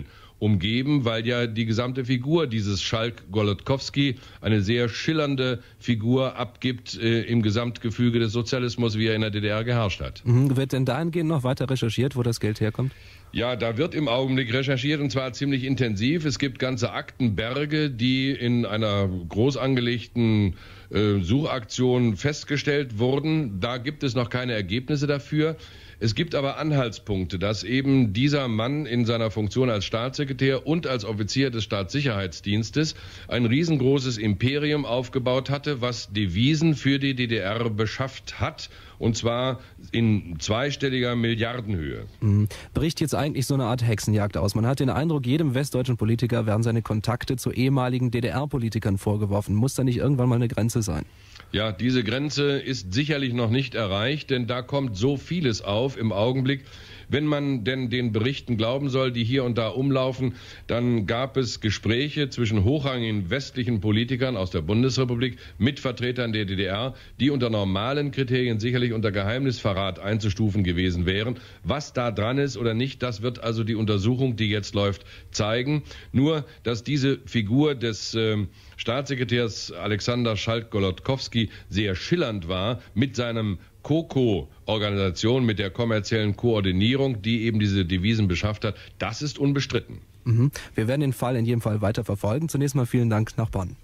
umgeben, weil ja die gesamte Figur dieses Schalk Golodkowski eine sehr schillernde Figur abgibt im Gesamtgefüge des Sozialismus, wie er in der DDR geherrscht hat. Wird denn dahingehend noch weiter recherchiert, wo das Geld herkommt? Ja, da wird im Augenblick recherchiert, und zwar ziemlich intensiv. Es gibt ganze Aktenberge, die in einer groß angelegten Suchaktion festgestellt wurden. Da gibt es noch keine Ergebnisse dafür. Es gibt aber Anhaltspunkte, dass eben dieser Mann in seiner Funktion als Staatssekretär und als Offizier des Staatssicherheitsdienstes ein riesengroßes Imperium aufgebaut hatte, was Devisen für die DDR beschafft hat, und zwar in zweistelliger Milliardenhöhe. Bricht jetzt eigentlich so eine Art Hexenjagd aus? Man hat den Eindruck, jedem westdeutschen Politiker werden seine Kontakte zu ehemaligen DDR-Politikern vorgeworfen. Muss da nicht irgendwann mal eine Grenze sein? Ja, diese Grenze ist sicherlich noch nicht erreicht, denn da kommt so vieles auf im Augenblick. Wenn man denn den Berichten glauben soll, die hier und da umlaufen, dann gab es Gespräche zwischen hochrangigen westlichen Politikern aus der Bundesrepublik mit Vertretern der DDR, die unter normalen Kriterien sicherlich unter Geheimnisverrat einzustufen gewesen wären. Was da dran ist oder nicht, das wird also die Untersuchung, die jetzt läuft, zeigen. Nur, dass diese Figur des Staatssekretärs Alexander Schalk-Golodkowski sehr schillernd war mit seinem COCO-Organisation, mit der kommerziellen Koordinierung, die eben diese Devisen beschafft hat, das ist unbestritten. Wir werden den Fall in jedem Fall weiter verfolgen. Zunächst mal vielen Dank nach Bonn.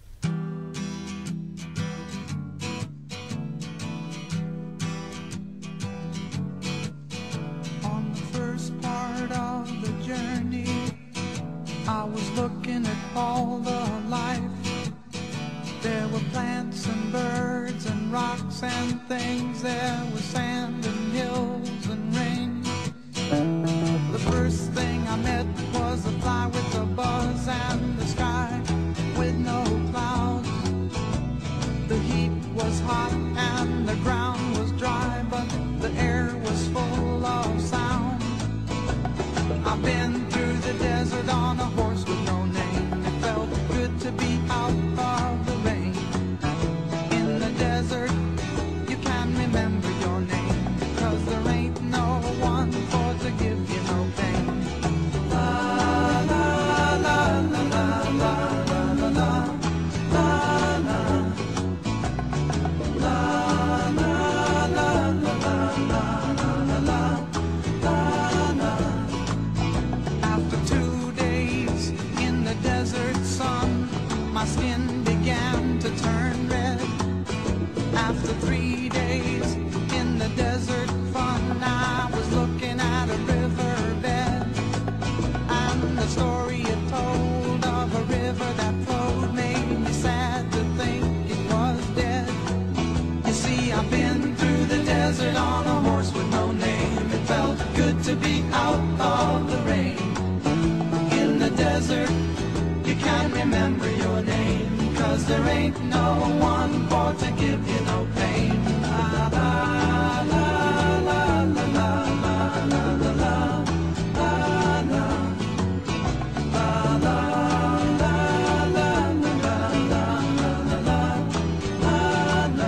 On the first part of the journey, I was looking at all the life. There were plants and birds and rocks and things. There was sand and hills and rain. The first thing I met was a fly with a buzz and the sky with no clouds. The heat was hot and the ground was dry, but the air was full of sound. I've been through the desert on a horse with no name. It felt good to be out of the rain. In the desert, you can remember your name, 'cause there ain't no one for to give you no pain. La la la la la la la la la la la la la la la la. After 2 days in the desert sun, my skin began to turn red. After 3 days in the desert fun, I was looking at a riverbed, and the story it told of a river that flowed made me sad to think it was dead. You see, I've been through the desert on a horse with no name. It felt good to be out of the rain. In the desert, you can't remember your name, 'cause there ain't no one for to give you no pain. La la la la la la la la la la la la la la la.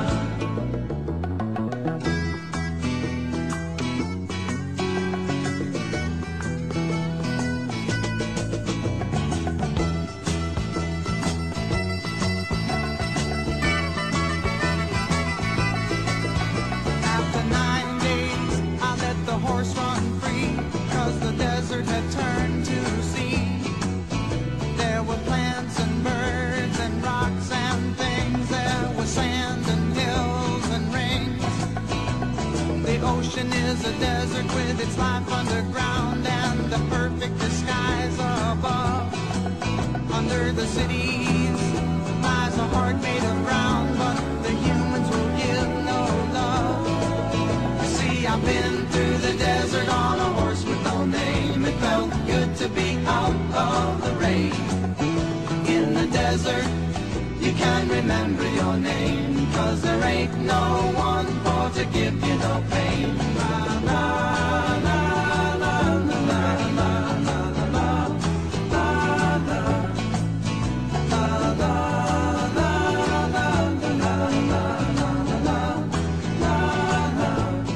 After 9 days, I let the horse run free, 'cause the desert had turned to sea. There were plants and birds and rocks and things. There was sand and hills and rings. The ocean is a desert with its life underground and the perfect disguise above. Under the cities lies a heart made of brown, but the humans will give no love. You see, I've been through the desert on a horse with no name. It felt good to be out of the rain. In the desert, you can't remember your name, 'cause there ain't no one for to give you no pain. La la la la la la la la la la la la la la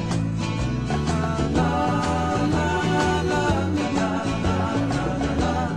la la la la.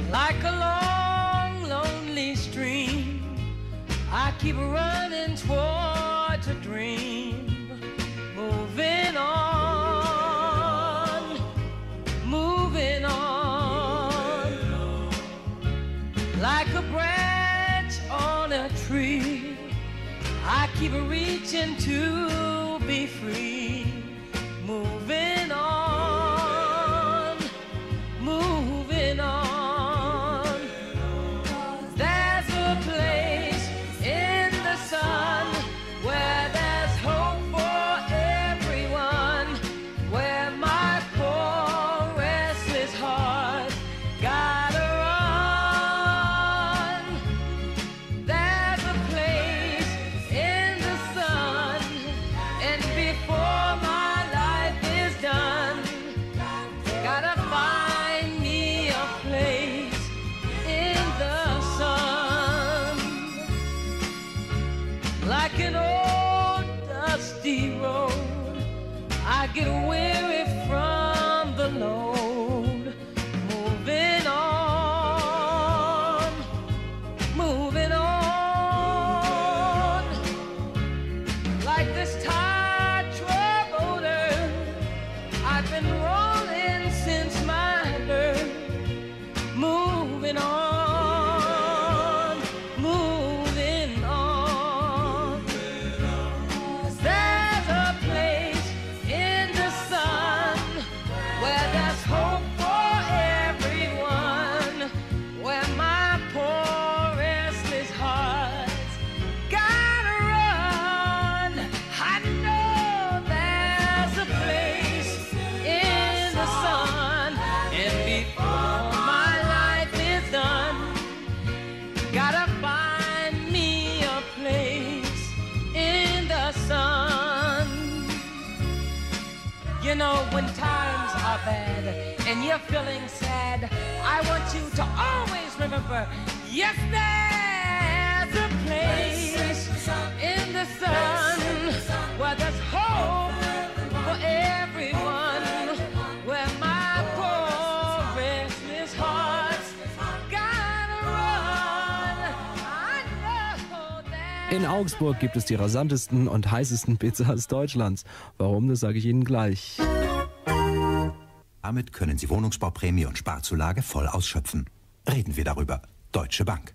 Like a long, lonely stream, I keep running towards a dream, moving on, moving on. Like a branch on a tree, I keep reaching to be free, moving on, moving on. There's a place in the sun where there's hope for everyone, where my poor restless heart gotta run. There's a place in the sun, and before my life is done, gotta find me a place in the sun. Like an old dusty road, I get weary from the load, moving on, moving on. Like this tired troubadour, I've been rolling since my birth, moving on, moving on. There's a place in the sun where there's hope for everyone, where my poor restless heart's gotta run. I know there's a place in the sun, and before my life is done, gotta find me a place in the sun. You know, when times are bad and you're feeling sad, I want you to always remember, yes, there's a place in the sun where there's hope for everyone, where my poor restless heart's gotta run. I know that. In Augsburg gibt es die rasantesten und heißesten Pizzas Deutschlands. Warum, das sage ich Ihnen gleich. Damit können Sie Wohnungsbauprämie und Sparzulage voll ausschöpfen. Reden wir darüber. Deutsche Bank.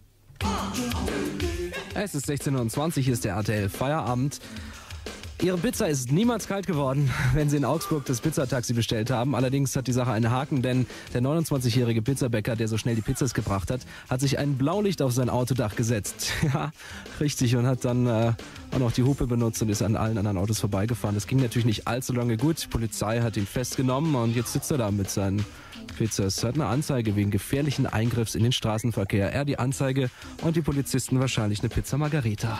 Es ist 16:20 Uhr, hier ist der RTL Feierabend. Ihre Pizza ist niemals kalt geworden, wenn Sie in Augsburg das Pizzataxi bestellt haben. Allerdings hat die Sache einen Haken, denn der 29-jährige Pizzabäcker, der so schnell die Pizzas gebracht hat, hat sich ein Blaulicht auf sein Autodach gesetzt. Ja, richtig, und hat dann auch noch die Hupe benutzt und ist an allen anderen Autos vorbeigefahren. Das ging natürlich nicht allzu lange gut. Die Polizei hat ihn festgenommen und jetzt sitzt er da mit seinen Pizzas. Er hat eine Anzeige wegen gefährlichen Eingriffs in den Straßenverkehr. Er die Anzeige und die Polizisten wahrscheinlich eine Pizza Margarita.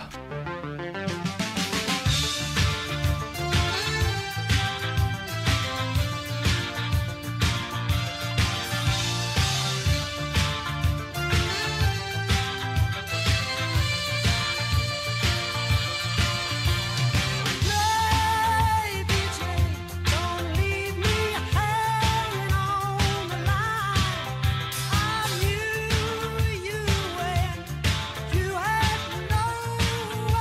You had no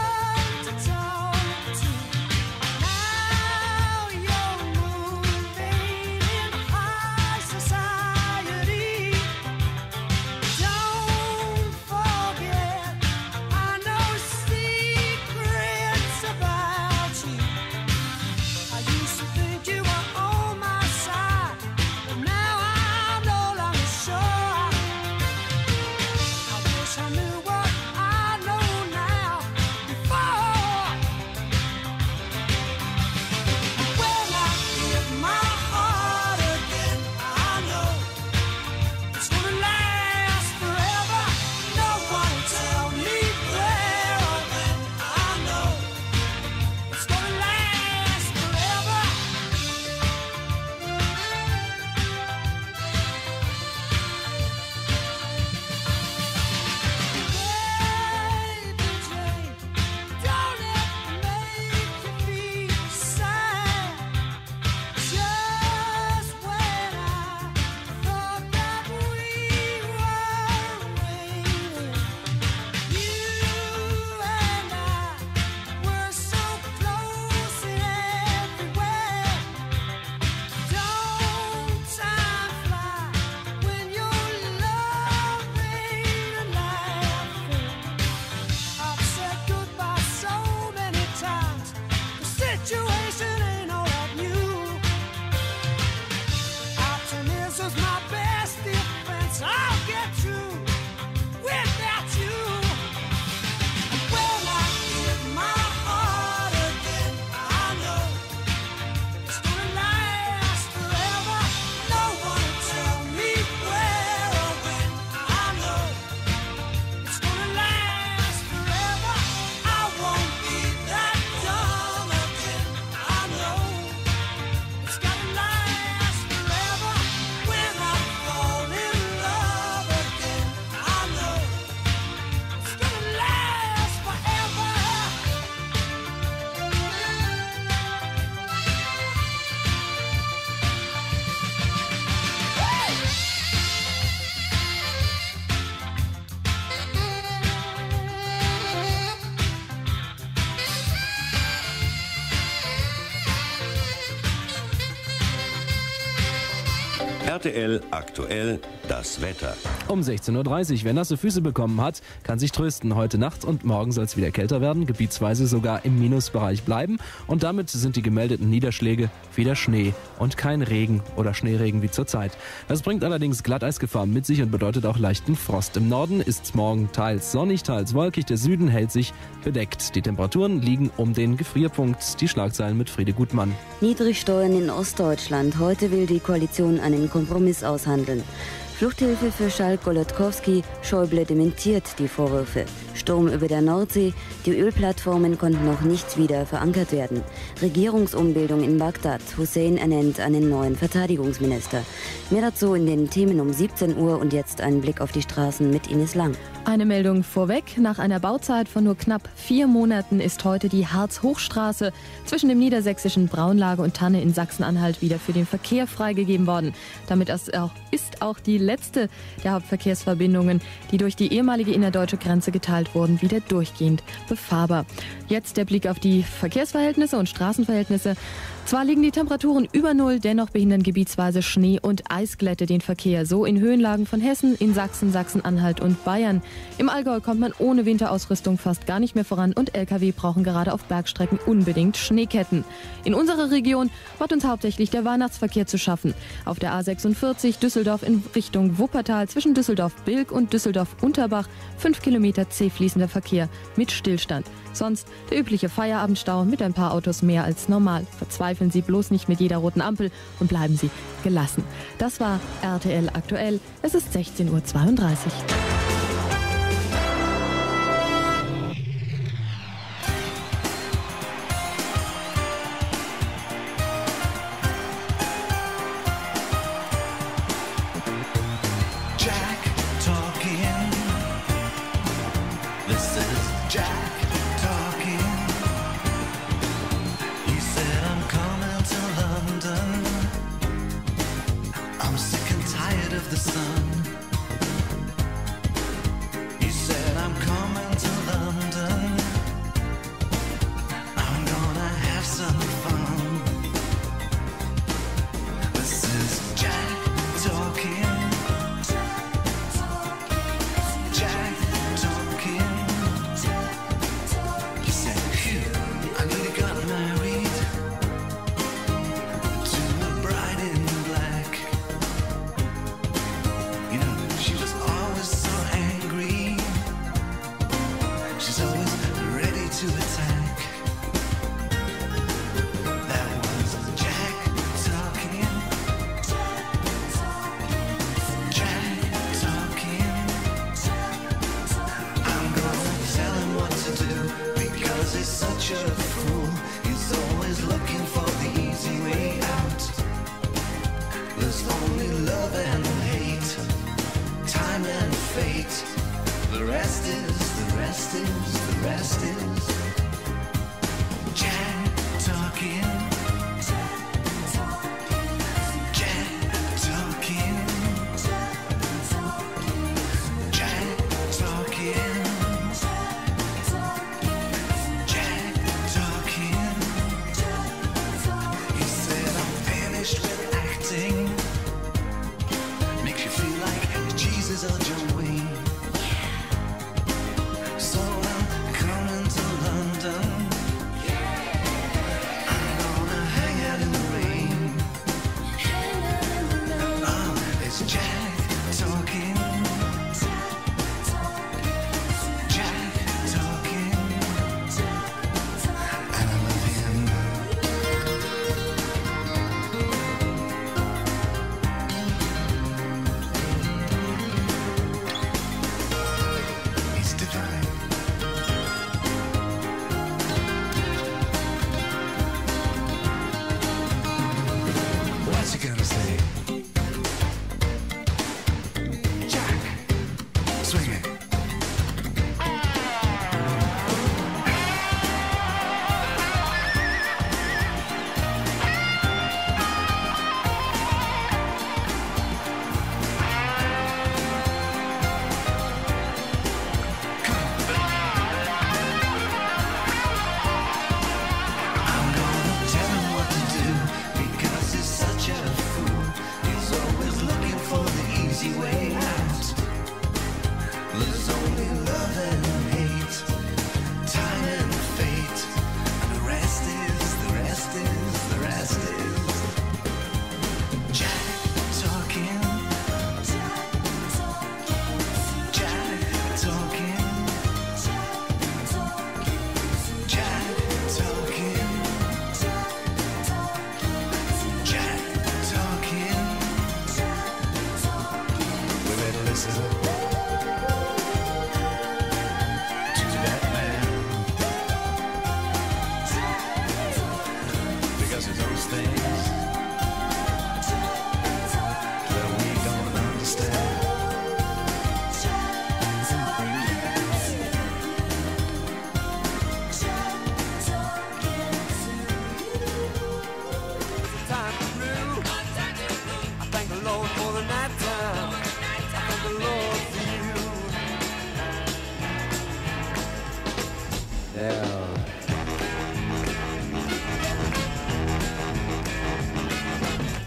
RTL aktuell das Wetter. Um 16:30 Uhr. Wer nasse Füße bekommen hat, kann sich trösten. Heute Nacht und morgen soll es wieder kälter werden, gebietsweise sogar im Minusbereich bleiben. Und damit sind die gemeldeten Niederschläge wieder Schnee und kein Regen oder Schneeregen wie zurzeit. Das bringt allerdings Glatteisgefahr mit sich und bedeutet auch leichten Frost. Im Norden ist es morgen teils sonnig, teils wolkig. Der Süden hält sich bedeckt. Die Temperaturen liegen um den Gefrierpunkt. Die Schlagzeilen mit Friede Gutmann. Niedrigsteuern in Ostdeutschland. Heute will die Koalition einen Kompromiss aushandeln. Fluchthilfe für Schalk-Golodkowski. Schäuble dementiert die Vorwürfe. Sturm über der Nordsee. Die Ölplattformen konnten noch nicht wieder verankert werden. Regierungsumbildung in Bagdad. Hussein ernennt einen neuen Verteidigungsminister. Mehr dazu in den Themen um 17 Uhr und jetzt ein Blick auf die Straßen mit Ines Lang. Eine Meldung vorweg. Nach einer Bauzeit von nur knapp 4 Monaten ist heute die Harz-Hochstraße zwischen dem niedersächsischen Braunlage und Tanne in Sachsen-Anhalt wieder für den Verkehr freigegeben worden. Damit ist auch die letzte der Hauptverkehrsverbindungen, die durch die ehemalige innerdeutsche Grenze geteilt wurden, wieder durchgehend befahrbar. Jetzt der Blick auf die Verkehrsverhältnisse und Straßenverhältnisse. Zwar liegen die Temperaturen über Null, dennoch behindern gebietsweise Schnee- und Eisglätte den Verkehr. So in Höhenlagen von Hessen, in Sachsen, Sachsen-Anhalt und Bayern. Im Allgäu kommt man ohne Winterausrüstung fast gar nicht mehr voran und Lkw brauchen gerade auf Bergstrecken unbedingt Schneeketten. In unserer Region macht uns hauptsächlich der Weihnachtsverkehr zu schaffen. Auf der A46 Düsseldorf in Richtung Wuppertal zwischen Düsseldorf-Bilk und Düsseldorf-Unterbach 5 Kilometer zäh fließender Verkehr mit Stillstand. Sonst der übliche Feierabendstau mit ein paar Autos mehr als normal. Verzweifeln Sie bloß nicht mit jeder roten Ampel und bleiben Sie gelassen. Das war RTL aktuell. Es ist 16:32 Uhr. Jack talking. This is Jack talking. He said, I'm coming to London. I'm sick and tired of the sun. He said, I'm coming to London. I'm gonna have some fun. This is Jack talking. Jack talking. He said, phew, I nearly got married to a bride in black. You know, she was always so angry. She's always ready to attack. That was Jack talking. Jack talking. I'm gonna tell him what to do because he's such a fool. He's always looking for the easy way out. There's only love and hate, time and fate. The rest is, the rest is, the rest is Jack talking. Jack talking. Jack talking. Jack talking. He said, I'm finished with acting. Makes you feel like Jesus or John Wayne. So I'm coming to London.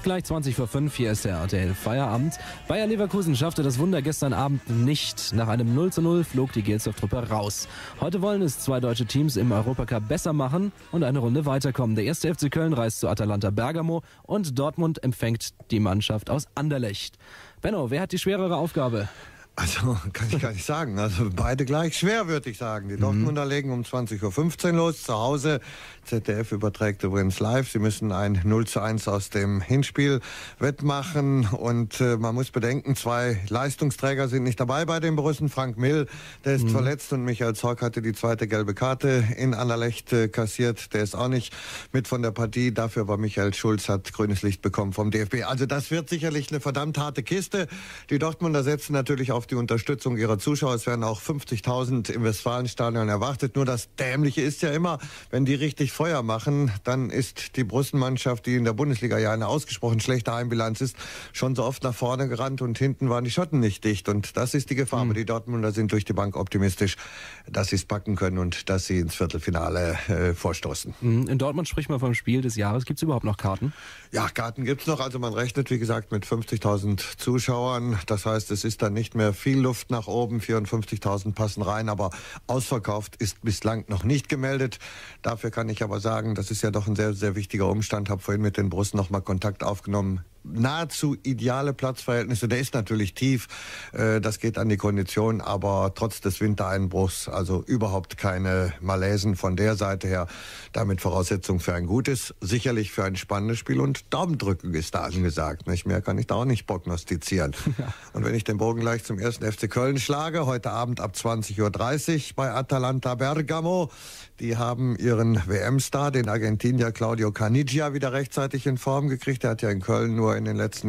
gleich 20 vor 5, hier ist der RTL Feierabend. Bayer Leverkusen schaffte das Wunder gestern Abend nicht. Nach einem 0:0 flog die Gelsdorf-Truppe raus. Heute wollen es 2 deutsche Teams im Europacup besser machen und eine Runde weiterkommen. Der 1. FC Köln reist zu Atalanta Bergamo und Dortmund empfängt die Mannschaft aus Anderlecht. Benno, wer hat die schwerere Aufgabe? Also, kann ich gar nicht sagen. Also, beide gleich schwer, würde ich sagen. Die Dortmunder legen um 20.15 Uhr los, zu Hause. ZDF überträgt übrigens live. Sie müssen ein 0:1 aus dem Hinspiel wettmachen. Und man muss bedenken, 2 Leistungsträger sind nicht dabei bei den Borussen. Frank Mill, der ist verletzt, und Michael Zorc hatte die 2. gelbe Karte in Anderlecht kassiert. Der ist auch nicht mit von der Partie. Dafür aber Michael Schulz hat grünes Licht bekommen vom DFB. Also das wird sicherlich eine verdammt harte Kiste. Die Dortmunder setzen natürlich auf die Unterstützung ihrer Zuschauer. Es werden auch 50.000 im Westfalenstadion erwartet. Nur das Dämliche ist ja immer, wenn die richtig Feuer machen, dann ist die Borussenmannschaft, die in der Bundesliga ja eine ausgesprochen schlechte Heimbilanz ist, schon so oft nach vorne gerannt und hinten waren die Schotten nicht dicht. Und das ist die Gefahr. Aber die Dortmunder sind durch die Bank optimistisch, dass sie es packen können und dass sie ins Viertelfinale vorstoßen. In Dortmund spricht man vom Spiel des Jahres. Gibt es überhaupt noch Karten? Ja, Karten gibt's noch. Also man rechnet, wie gesagt, mit 50.000 Zuschauern. Das heißt, es ist dann nicht mehr viel Luft nach oben. 54.000 passen rein, aber ausverkauft ist bislang noch nicht gemeldet. Dafür kann ich aber sagen, das ist ja doch ein sehr, sehr wichtiger Umstand. Habe vorhin mit den Borussen noch mal Kontakt aufgenommen. Nahezu ideale Platzverhältnisse. Der ist natürlich tief, das geht an die Kondition, aber trotz des Wintereinbruchs, also überhaupt keine Malaisen von der Seite her. Damit Voraussetzung für ein gutes, sicherlich für ein spannendes Spiel, und Daumendrücken ist da angesagt. Nicht mehr kann ich da auch nicht prognostizieren. Ja. Und wenn ich den Bogen gleich zum 1. FC Köln schlage, heute Abend ab 20.30 Uhr bei Atalanta Bergamo. Die haben ihren WM-Star, den Argentinier Claudio Caniggia, wieder rechtzeitig in Form gekriegt. Der hat ja in Köln nur in den letzten,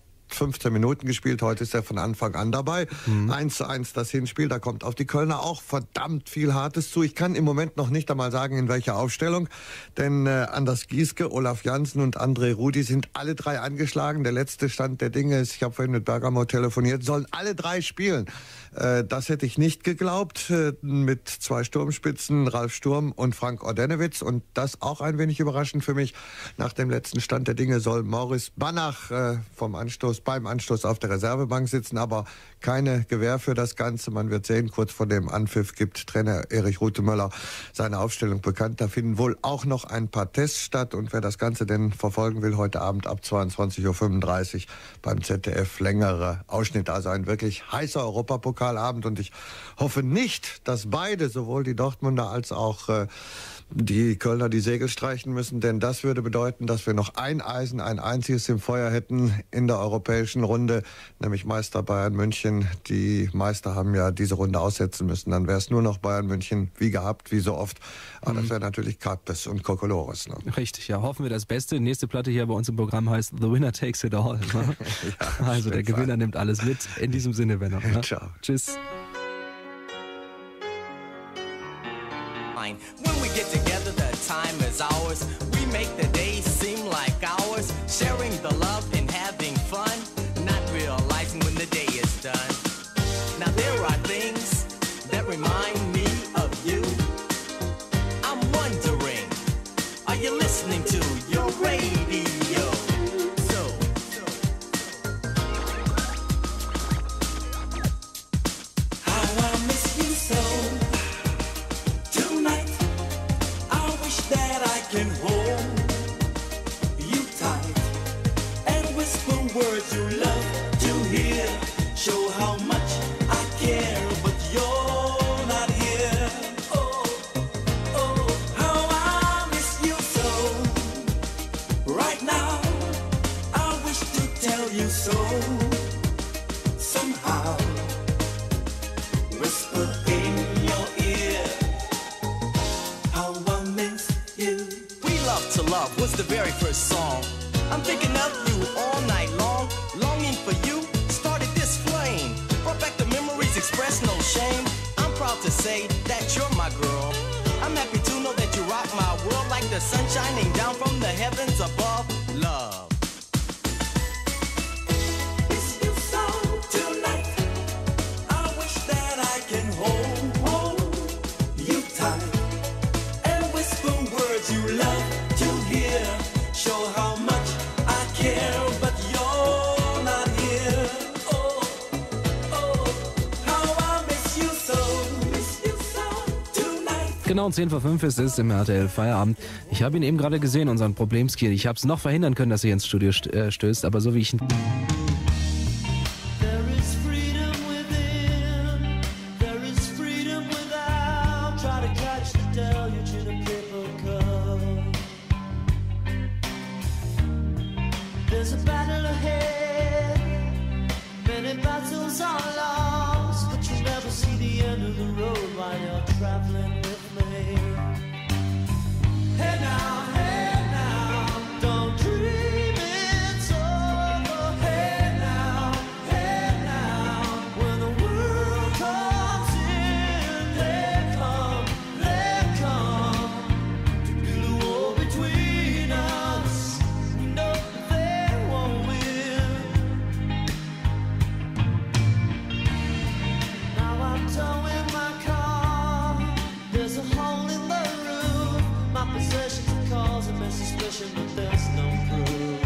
15 Minuten gespielt. Heute ist er von Anfang an dabei. 1:1 das Hinspiel. Da kommt auf die Kölner auch verdammt viel Hartes zu. Ich kann im Moment noch nicht einmal sagen, in welcher Aufstellung. Denn Anders Gieske, Olaf Janssen und André Rudi sind alle 3 angeschlagen. Der letzte Stand der Dinge ist, ich habe vorhin mit Bergamo telefoniert, sollen alle 3 spielen. Das hätte ich nicht geglaubt. Mit 2 Sturmspitzen, Ralf Sturm und Frank Ordenewitz. Und das auch ein wenig überraschend für mich. Nach dem letzten Stand der Dinge soll Maurice Banach beim Anstoß auf der Reservebank sitzen, aber keine Gewähr für das Ganze. Man wird sehen, kurz vor dem Anpfiff gibt Trainer Erich Rutemöller seine Aufstellung bekannt. Da finden wohl auch noch ein paar Tests statt, und wer das Ganze denn verfolgen will, heute Abend ab 22.35 Uhr beim ZDF längere Ausschnitte. Also ein wirklich heißer Europapokalabend, und ich hoffe nicht, dass beide, sowohl die Dortmunder als auch die Kölner, die Segel streichen müssen, denn das würde bedeuten, dass wir noch ein Eisen, ein einziges im Feuer hätten in der europäischen Runde, nämlich Meister Bayern München. Die Meister haben ja diese Runde aussetzen müssen. Dann wäre es nur noch Bayern München, wie gehabt, wie so oft. Aber das wäre natürlich Carpes und Kokolores. Ne? Richtig, ja. Hoffen wir das Beste. Die nächste Platte hier bei uns im Programm heißt The Winner Takes It All. Ne? Ja, also der Gewinner nimmt alles mit. In diesem Sinne, Benno. Ne? Ciao. Tschüss. When we get together, the time is ours. We make the days seem like hours. Sharing the love and having fun. Not realizing when the day is done. Now there are things that remind me of you. I'm wondering, are you listening to your radio? How I miss you so. Tonight, I wish that I can hold you tight and whisper words you love to hear. Show how much I care, but you're not here. Oh, oh, how I miss you so. Right now, I wish to tell you so. Somehow, whisper in your ear. How I miss you. We Love to Love was the very first song. I'm thinking of you all night long. Longing for you started this flame. Brought back the memories, express no shame. I'm proud to say that you're my girl. I'm happy to know that you rock my world like the sun shining down from the heavens above. Love. Miss you so tonight. I wish that I can hold you tight and whisper words you love to hear. Show how much I care. Genau, 10 vor 5 ist es im RTL Feierabend. Ich habe ihn eben gerade gesehen, unseren Problemskiel. Ich habe es noch verhindern können, dass er ins Studio stößt, aber so wie ich ihn... There is freedom within, there is freedom without. Try to catch the deluge in a paper cup. There's a battle ahead, many battles are lost, but you never see the end of the road while you're traveling with me. Hey now, don't dream it's over. Hey now, when the world comes in, they come to build a wall between us. We know they won't win. Now I'm towing my car. There's a hole in the roof. My possessions are causing me suspicion, but there's no proof.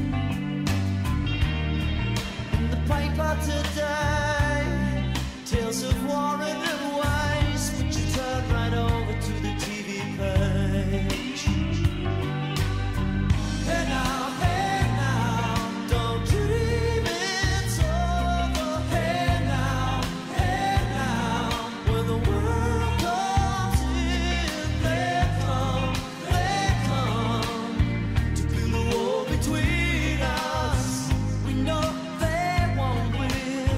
In the paper today, tales of war and waste, but you turn right over to the TV page. Hey now, don't dream it's over. Hey now, when the world comes in, they come to build a wall between us. We know they won't win.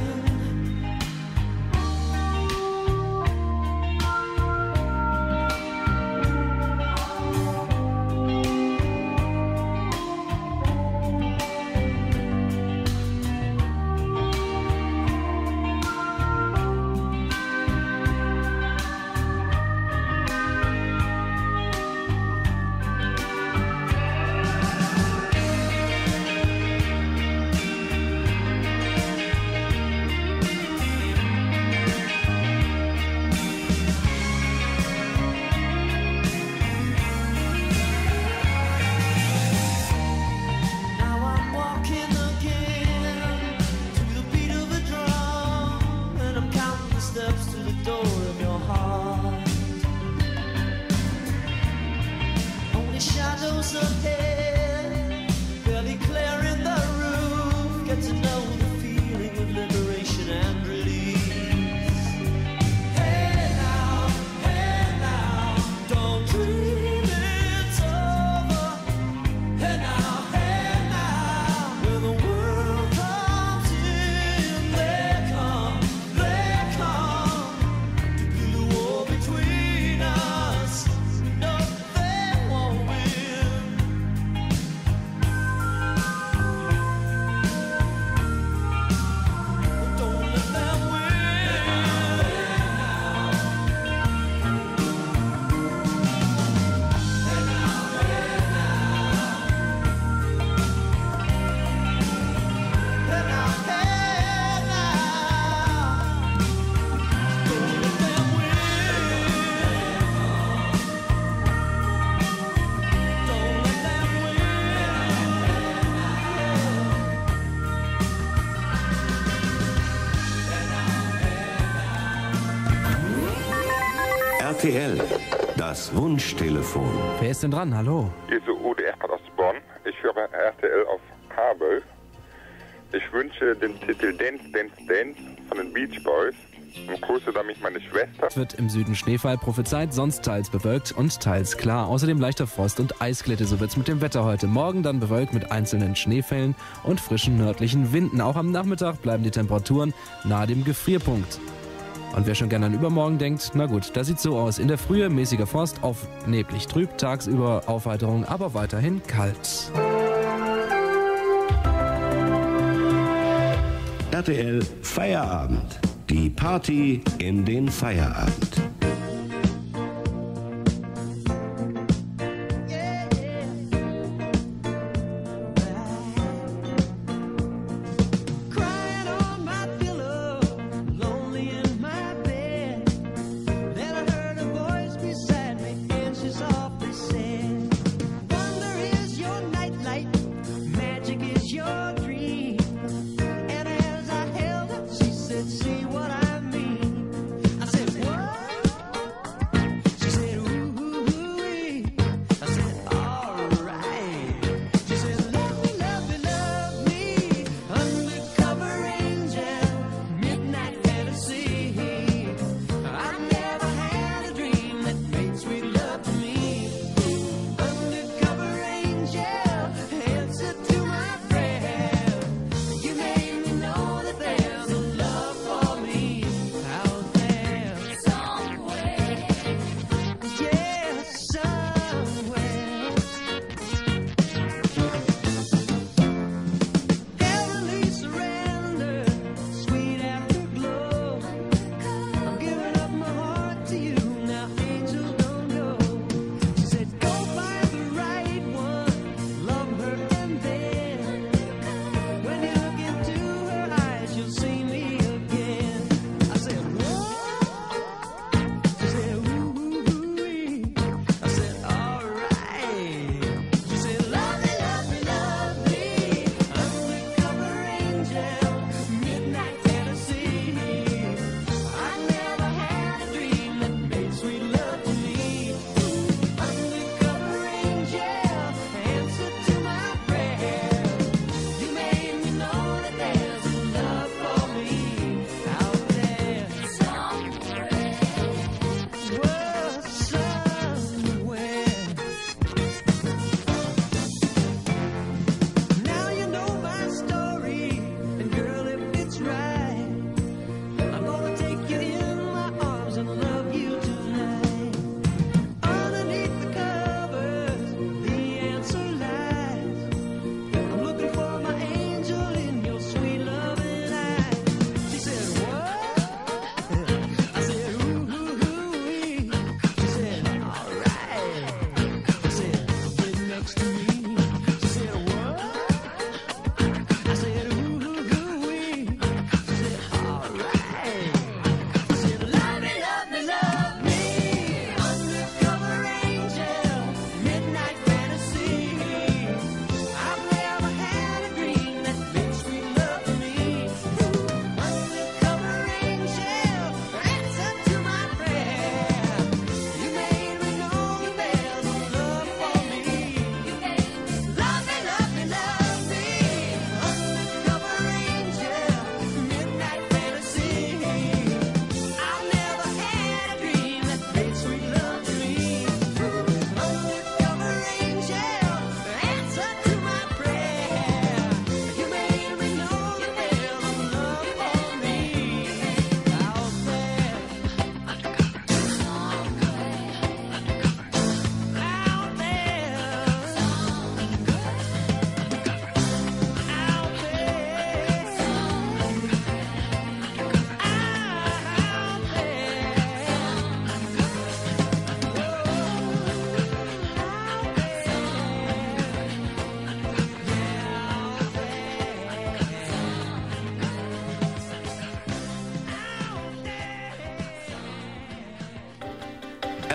Now I'm walking again to the beat of a drum, and I'm counting the steps to the door of your heart. Only shadows ahead, barely clearing the roof. Get to know the feeling of liberation and release. Hey now, don't dream it's over. Hey now, when the world comes in, they come to build a wall between us. No, they won't win. Don't let them RTL, das Wunschtelefon. Wer ist denn dran? Hallo. Hier ist Ude Eckert aus Bonn. Ich höre RTL auf Kabel. Ich wünsche den Titel Dance, Dance, Dance von den Beach Boys und grüße damit meine Schwester. Es wird im Süden Schneefall prophezeit, sonst teils bewölkt und teils klar. Außerdem leichter Frost und Eisglätte, so wird's mit dem Wetter heute. Morgen dann bewölkt mit einzelnen Schneefällen und frischen nördlichen Winden. Auch am Nachmittag bleiben die Temperaturen nahe dem Gefrierpunkt. Und wer schon gerne an übermorgen denkt, na gut, das sieht so aus. In der Frühe mäßiger Frost, auf neblig trüb, tagsüber Aufheiterung, aber weiterhin kalt. RTL Feierabend. Die Party in den Feierabend. See what I mean? I said, what?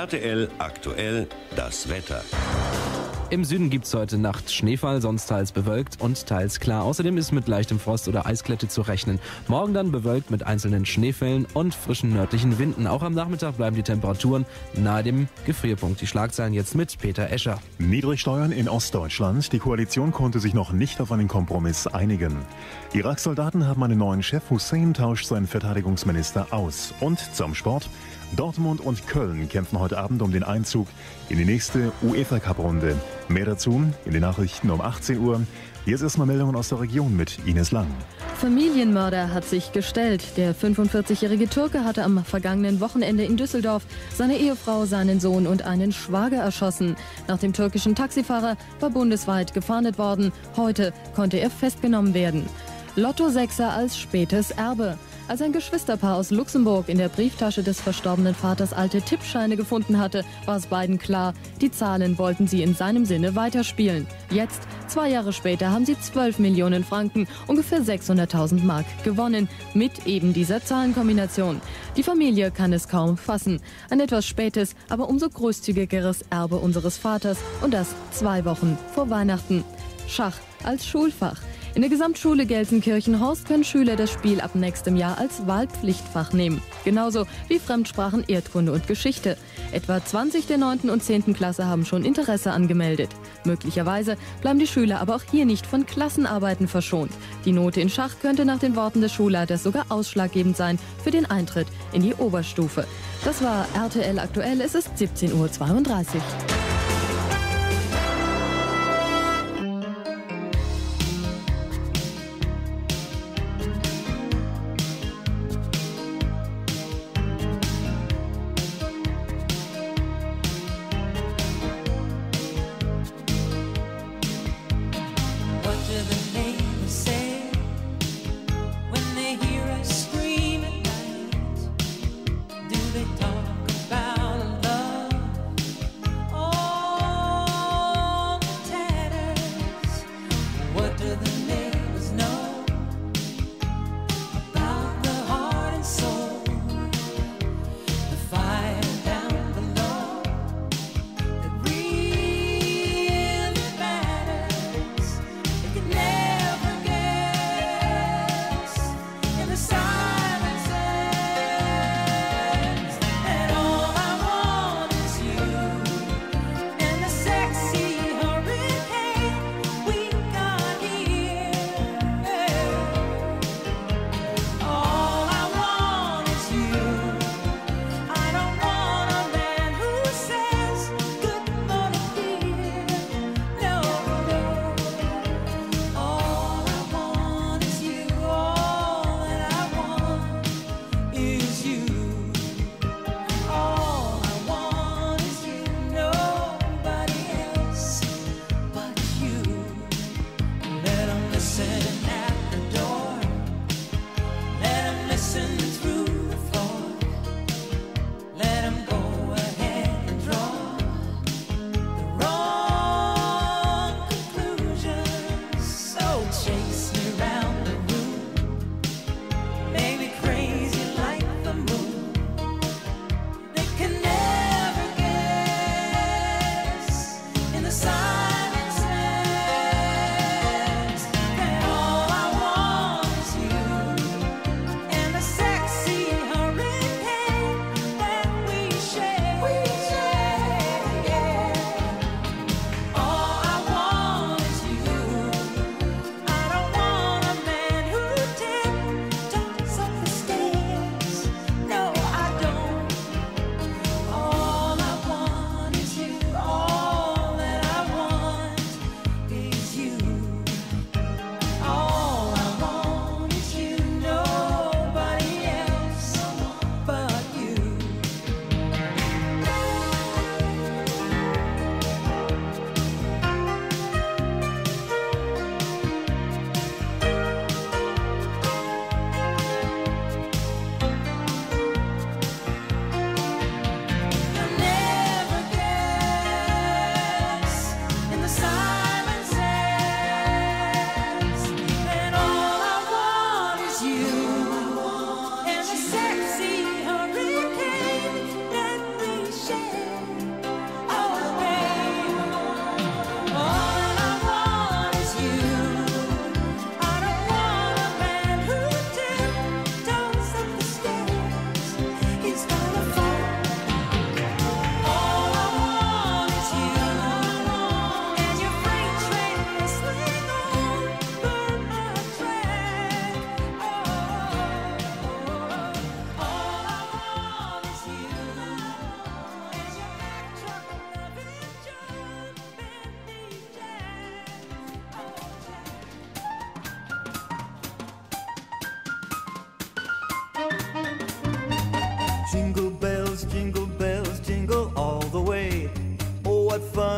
RTL aktuell das Wetter. Im Süden gibt es heute Nacht Schneefall, sonst teils bewölkt und teils klar. Außerdem ist mit leichtem Frost oder Eisglätte zu rechnen. Morgen dann bewölkt mit einzelnen Schneefällen und frischen nördlichen Winden. Auch am Nachmittag bleiben die Temperaturen nahe dem Gefrierpunkt. Die Schlagzeilen jetzt mit Peter Escher. Niedrigsteuern in Ostdeutschland. Die Koalition konnte sich noch nicht auf einen Kompromiss einigen. Irak-Soldaten haben einen neuen Chef. Hussein tauscht seinen Verteidigungsminister aus. Und zum Sport. Dortmund und Köln kämpfen heute Abend um den Einzug in die nächste UEFA-Cup-Runde. Mehr dazu in den Nachrichten um 18 Uhr. Jetzt erstmal Meldungen aus der Region mit Ines Lang. Familienmörder hat sich gestellt. Der 45-jährige Türke hatte am vergangenen Wochenende in Düsseldorf seine Ehefrau, seinen Sohn und einen Schwager erschossen. Nach dem türkischen Taxifahrer war bundesweit gefahndet worden. Heute konnte er festgenommen werden. Lotto-Sechser als spätes Erbe. Als ein Geschwisterpaar aus Luxemburg in der Brieftasche des verstorbenen Vaters alte Tippscheine gefunden hatte, war es beiden klar, die Zahlen wollten sie in seinem Sinne weiterspielen. Jetzt, 2 Jahre später, haben sie 12 Millionen Franken, ungefähr 600.000 Mark, gewonnen, mit eben dieser Zahlenkombination. Die Familie kann es kaum fassen. Ein etwas spätes, aber umso großzügigeres Erbe unseres Vaters, und das 2 Wochen vor Weihnachten. Schach als Schulfach. In der Gesamtschule Gelsenkirchen-Horst können Schüler das Spiel ab nächstem Jahr als Wahlpflichtfach nehmen. Genauso wie Fremdsprachen, Erdkunde und Geschichte. Etwa 20 der 9. und 10. Klasse haben schon Interesse angemeldet. Möglicherweise bleiben die Schüler aber auch hier nicht von Klassenarbeiten verschont. Die Note in Schach könnte nach den Worten des Schulleiters sogar ausschlaggebend sein für den Eintritt in die Oberstufe. Das war RTL aktuell, es ist 17:32 Uhr. What do the neighbors say when they hear us scream at night? Do they talk about love? Oh,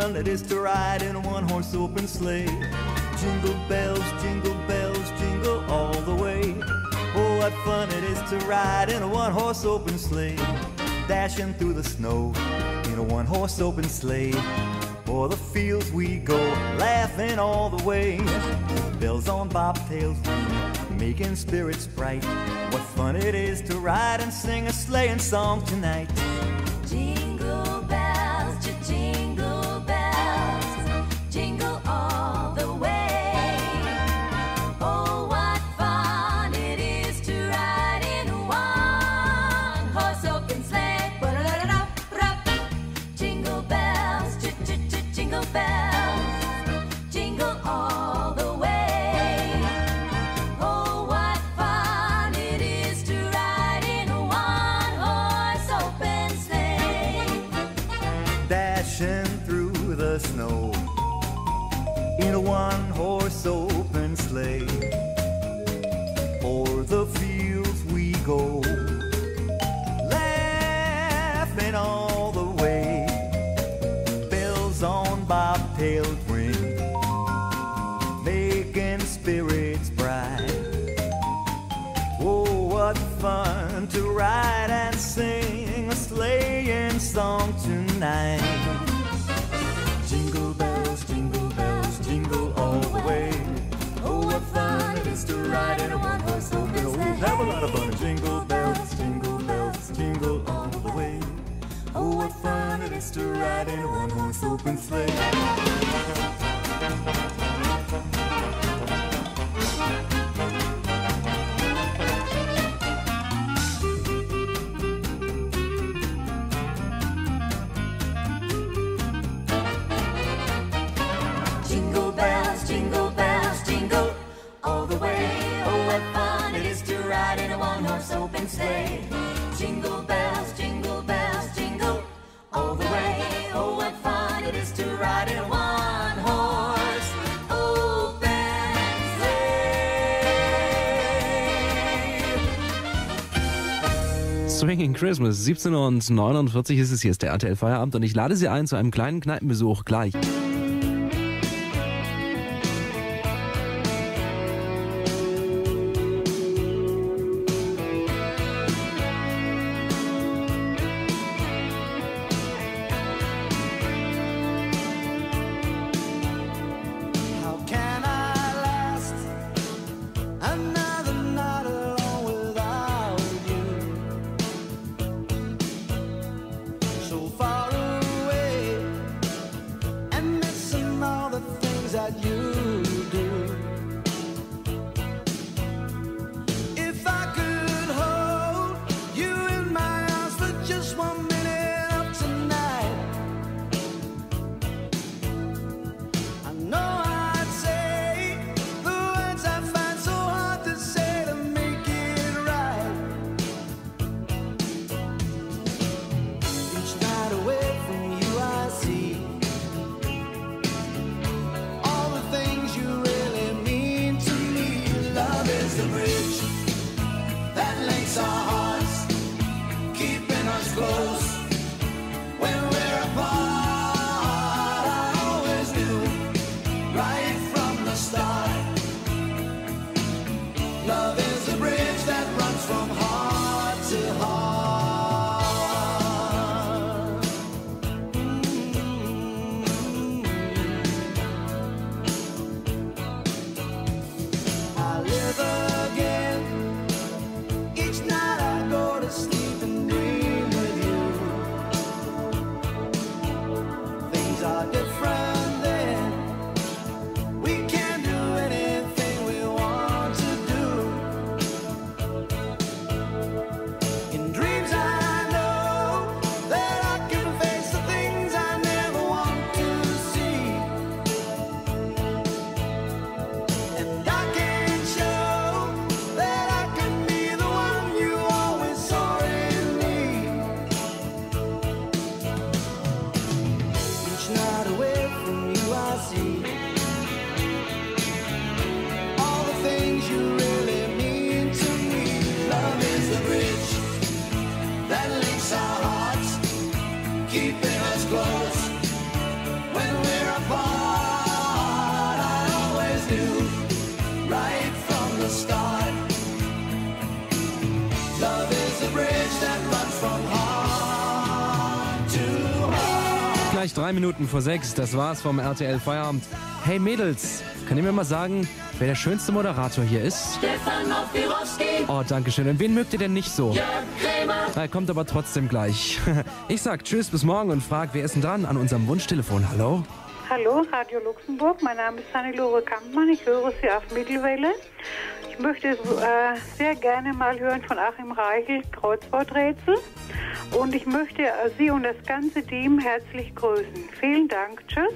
fun it is to ride in a one-horse open sleigh. Jingle bells, jingle all the way. Oh, what fun it is to ride in a one-horse open sleigh. Dashing through the snow in a one-horse open sleigh. O'er the fields we go, laughing all the way. Bells on bobtails ring, making spirits bright. What fun it is to ride and sing a sleighing song tonight. Jingle bells, jingle bells, jingle all the way. Oh, what fun it is to ride in a one-horse open sleigh. Jingle bells, jingle bells, jingle all the way. Oh, what fun it is to ride in a one-horse open sleigh. Dashing through the snow in a one-horse open sleigh. O'er the fields we go, laughing all the way. Bells on bobtails ring, making spirits bright. Oh, what fun to ride and sing a sleighing song tonight. Jingle bells, jingle all the way. Oh, what fun it is to ride in a one-horse open sleigh. Have a lot of fun. Jingle bells, jingle all the way. Oh, what fun it is to ride in a one-horse open sleigh. Jingle bells, jingle all the way. Oh, what fun it is to ride in a one-horse open sleigh. Jingle bells, jingle all the way. Oh, what fun it is to ride in a one-horse open sleigh. Swinging Christmas, 17:49 ist es, hier ist der RTL Feierabend und ich lade Sie ein zu einem kleinen Kneipenbesuch gleich. How can I last another night alone without you? So far away and missing all the things that you do. If I could hold you in my arms for just 1 minute of tonight, I know I'd say the words I find so hard to say to make it right. Each night away from you I see all the things you gleich 3 Minuten vor 6. Das war's vom RTL Feierabend. Hey Mädels, könnt ihr mir mal sagen, wer der schönste Moderator hier ist? Stefan Mafirowski. Oh, danke schön. Und wen mögt ihr denn nicht so? Jörg Krämer. Er kommt aber trotzdem gleich. Ich sag tschüss, bis morgen und frag, wer ist denn dran an unserem Wunschtelefon? Hallo? Hallo, Radio Luxemburg. Mein Name ist Hannelore Kampmann. Ich höre Sie auf Mittelwelle. Ich möchte sehr gerne mal hören von Achim Reichel, Kreuzworträtsel. Und ich möchte Sie und das ganze Team herzlich grüßen. Vielen Dank. Tschüss.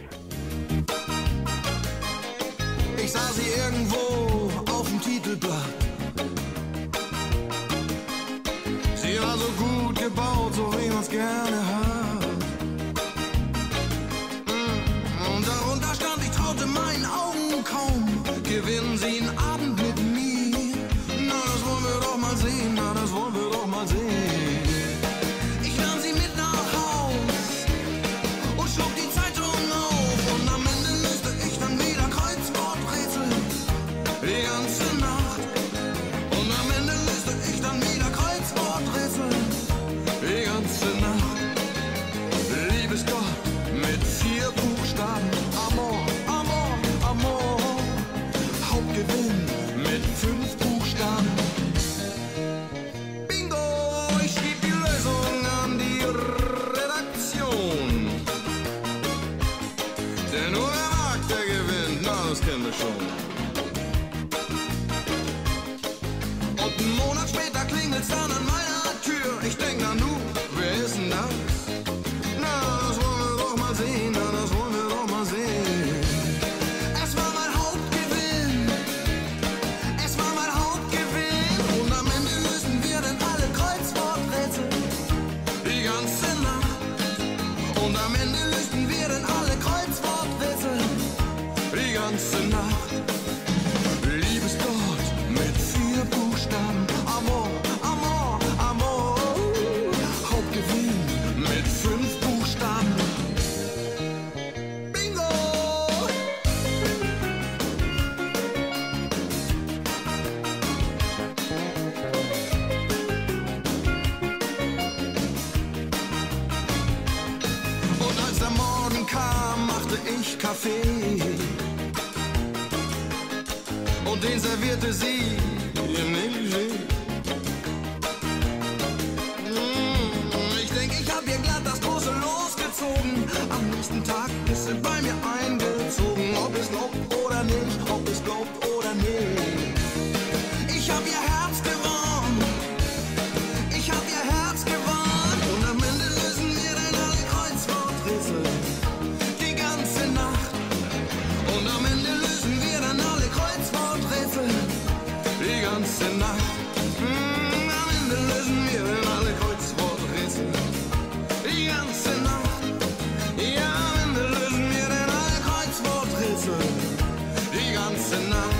Ich sah sie irgendwo auf dem Titelblatt. Sie war so gut gebaut, so wie man's gerne hat. Und darunter stand, ich traute meinen Augen kaum. Gewinnen sie einen Abend mit mir? Na, das wollen wir doch mal sehen, na, das wollen wir doch mal sehen. Ich nahm sie mit nach Haus und schlug die Zeitung auf. Und am Ende löste ich dann wieder Kreuzworträtsel die ganze Nacht. Und am Ende löste ich dann wieder Kreuzworträtsel die ganze Nacht. Liebesgott mit 4 Buchstaben. Amor, Amor, Amor. Hauptgewinn mit 5 Buchstaben. Bingo, ich geb die Lösung an die Redaktion. Denn nur wer wagt, der gewinnt, na, das kennen wir schon. Und einen Monat später klingelt's dann an meiner Tür. Ich denk, na nu, wer ist denn das? Na, das wollen wir doch mal sehen, na, das wollen wir doch mal sehen. Es war mein Hauptgewinn, es war mein Hauptgewinn. Und am Ende lösen wir dann alle Kreuzworträtsel die ganze Nacht. Und am Ende lösen wir dann alle Kreuzworträtsel die ganze Nacht. Liebesgott mit 4 Buchstaben. Amor, Amor, Amor. Hauptgewinn mit 5 Buchstaben. Bingo! Und als der Morgen kam, machte ich Kaffee. Und den servierte sie im Negligé. Ich denk, ich hab ihr glatt das große Los gezogen. Am nächsten Tag ist sie bei mir eingezogen. Ob es glaubt oder nicht, ob es glaubt oder nicht. Ich hab ihr Herz gewonnen. Ich hab ihr Herz gewonnen. Und am Ende lösen wir dann alle Kreuzworträtsel die ganze Nacht. Und am Ende lösen wir dann alle Kreuzworträtsel die ganze Nacht. Am Ende lösen wir dann alle Kreuzworträtsel die ganze Nacht. Ja, am Ende lösen wir dann alle Kreuzworträtsel die ganze Nacht.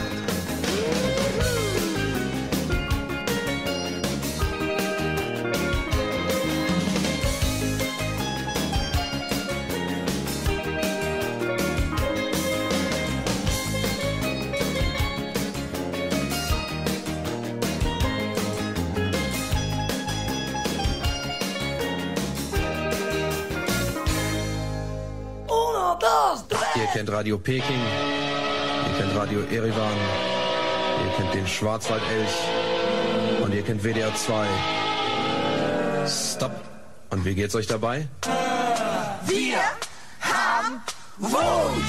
Ihr kennt Radio Peking, ihr kennt Radio Erivan, ihr kennt den Schwarzwaldelch und ihr kennt WDR 2. Stopp. Und wie geht's euch dabei? Wir haben Wut.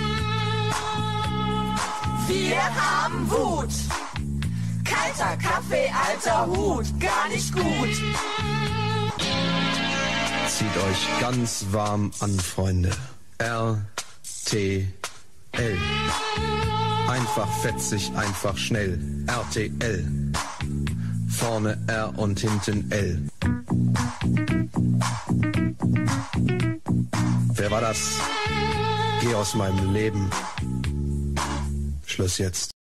Wir haben Wut. Kalter Kaffee, alter Hut, gar nicht gut. Zieht euch ganz warm an, Freunde. RTL. Einfach fetzig, einfach schnell. RTL. Vorne R und hinten L. Wer war das? Geh aus meinem Leben. Schluss jetzt.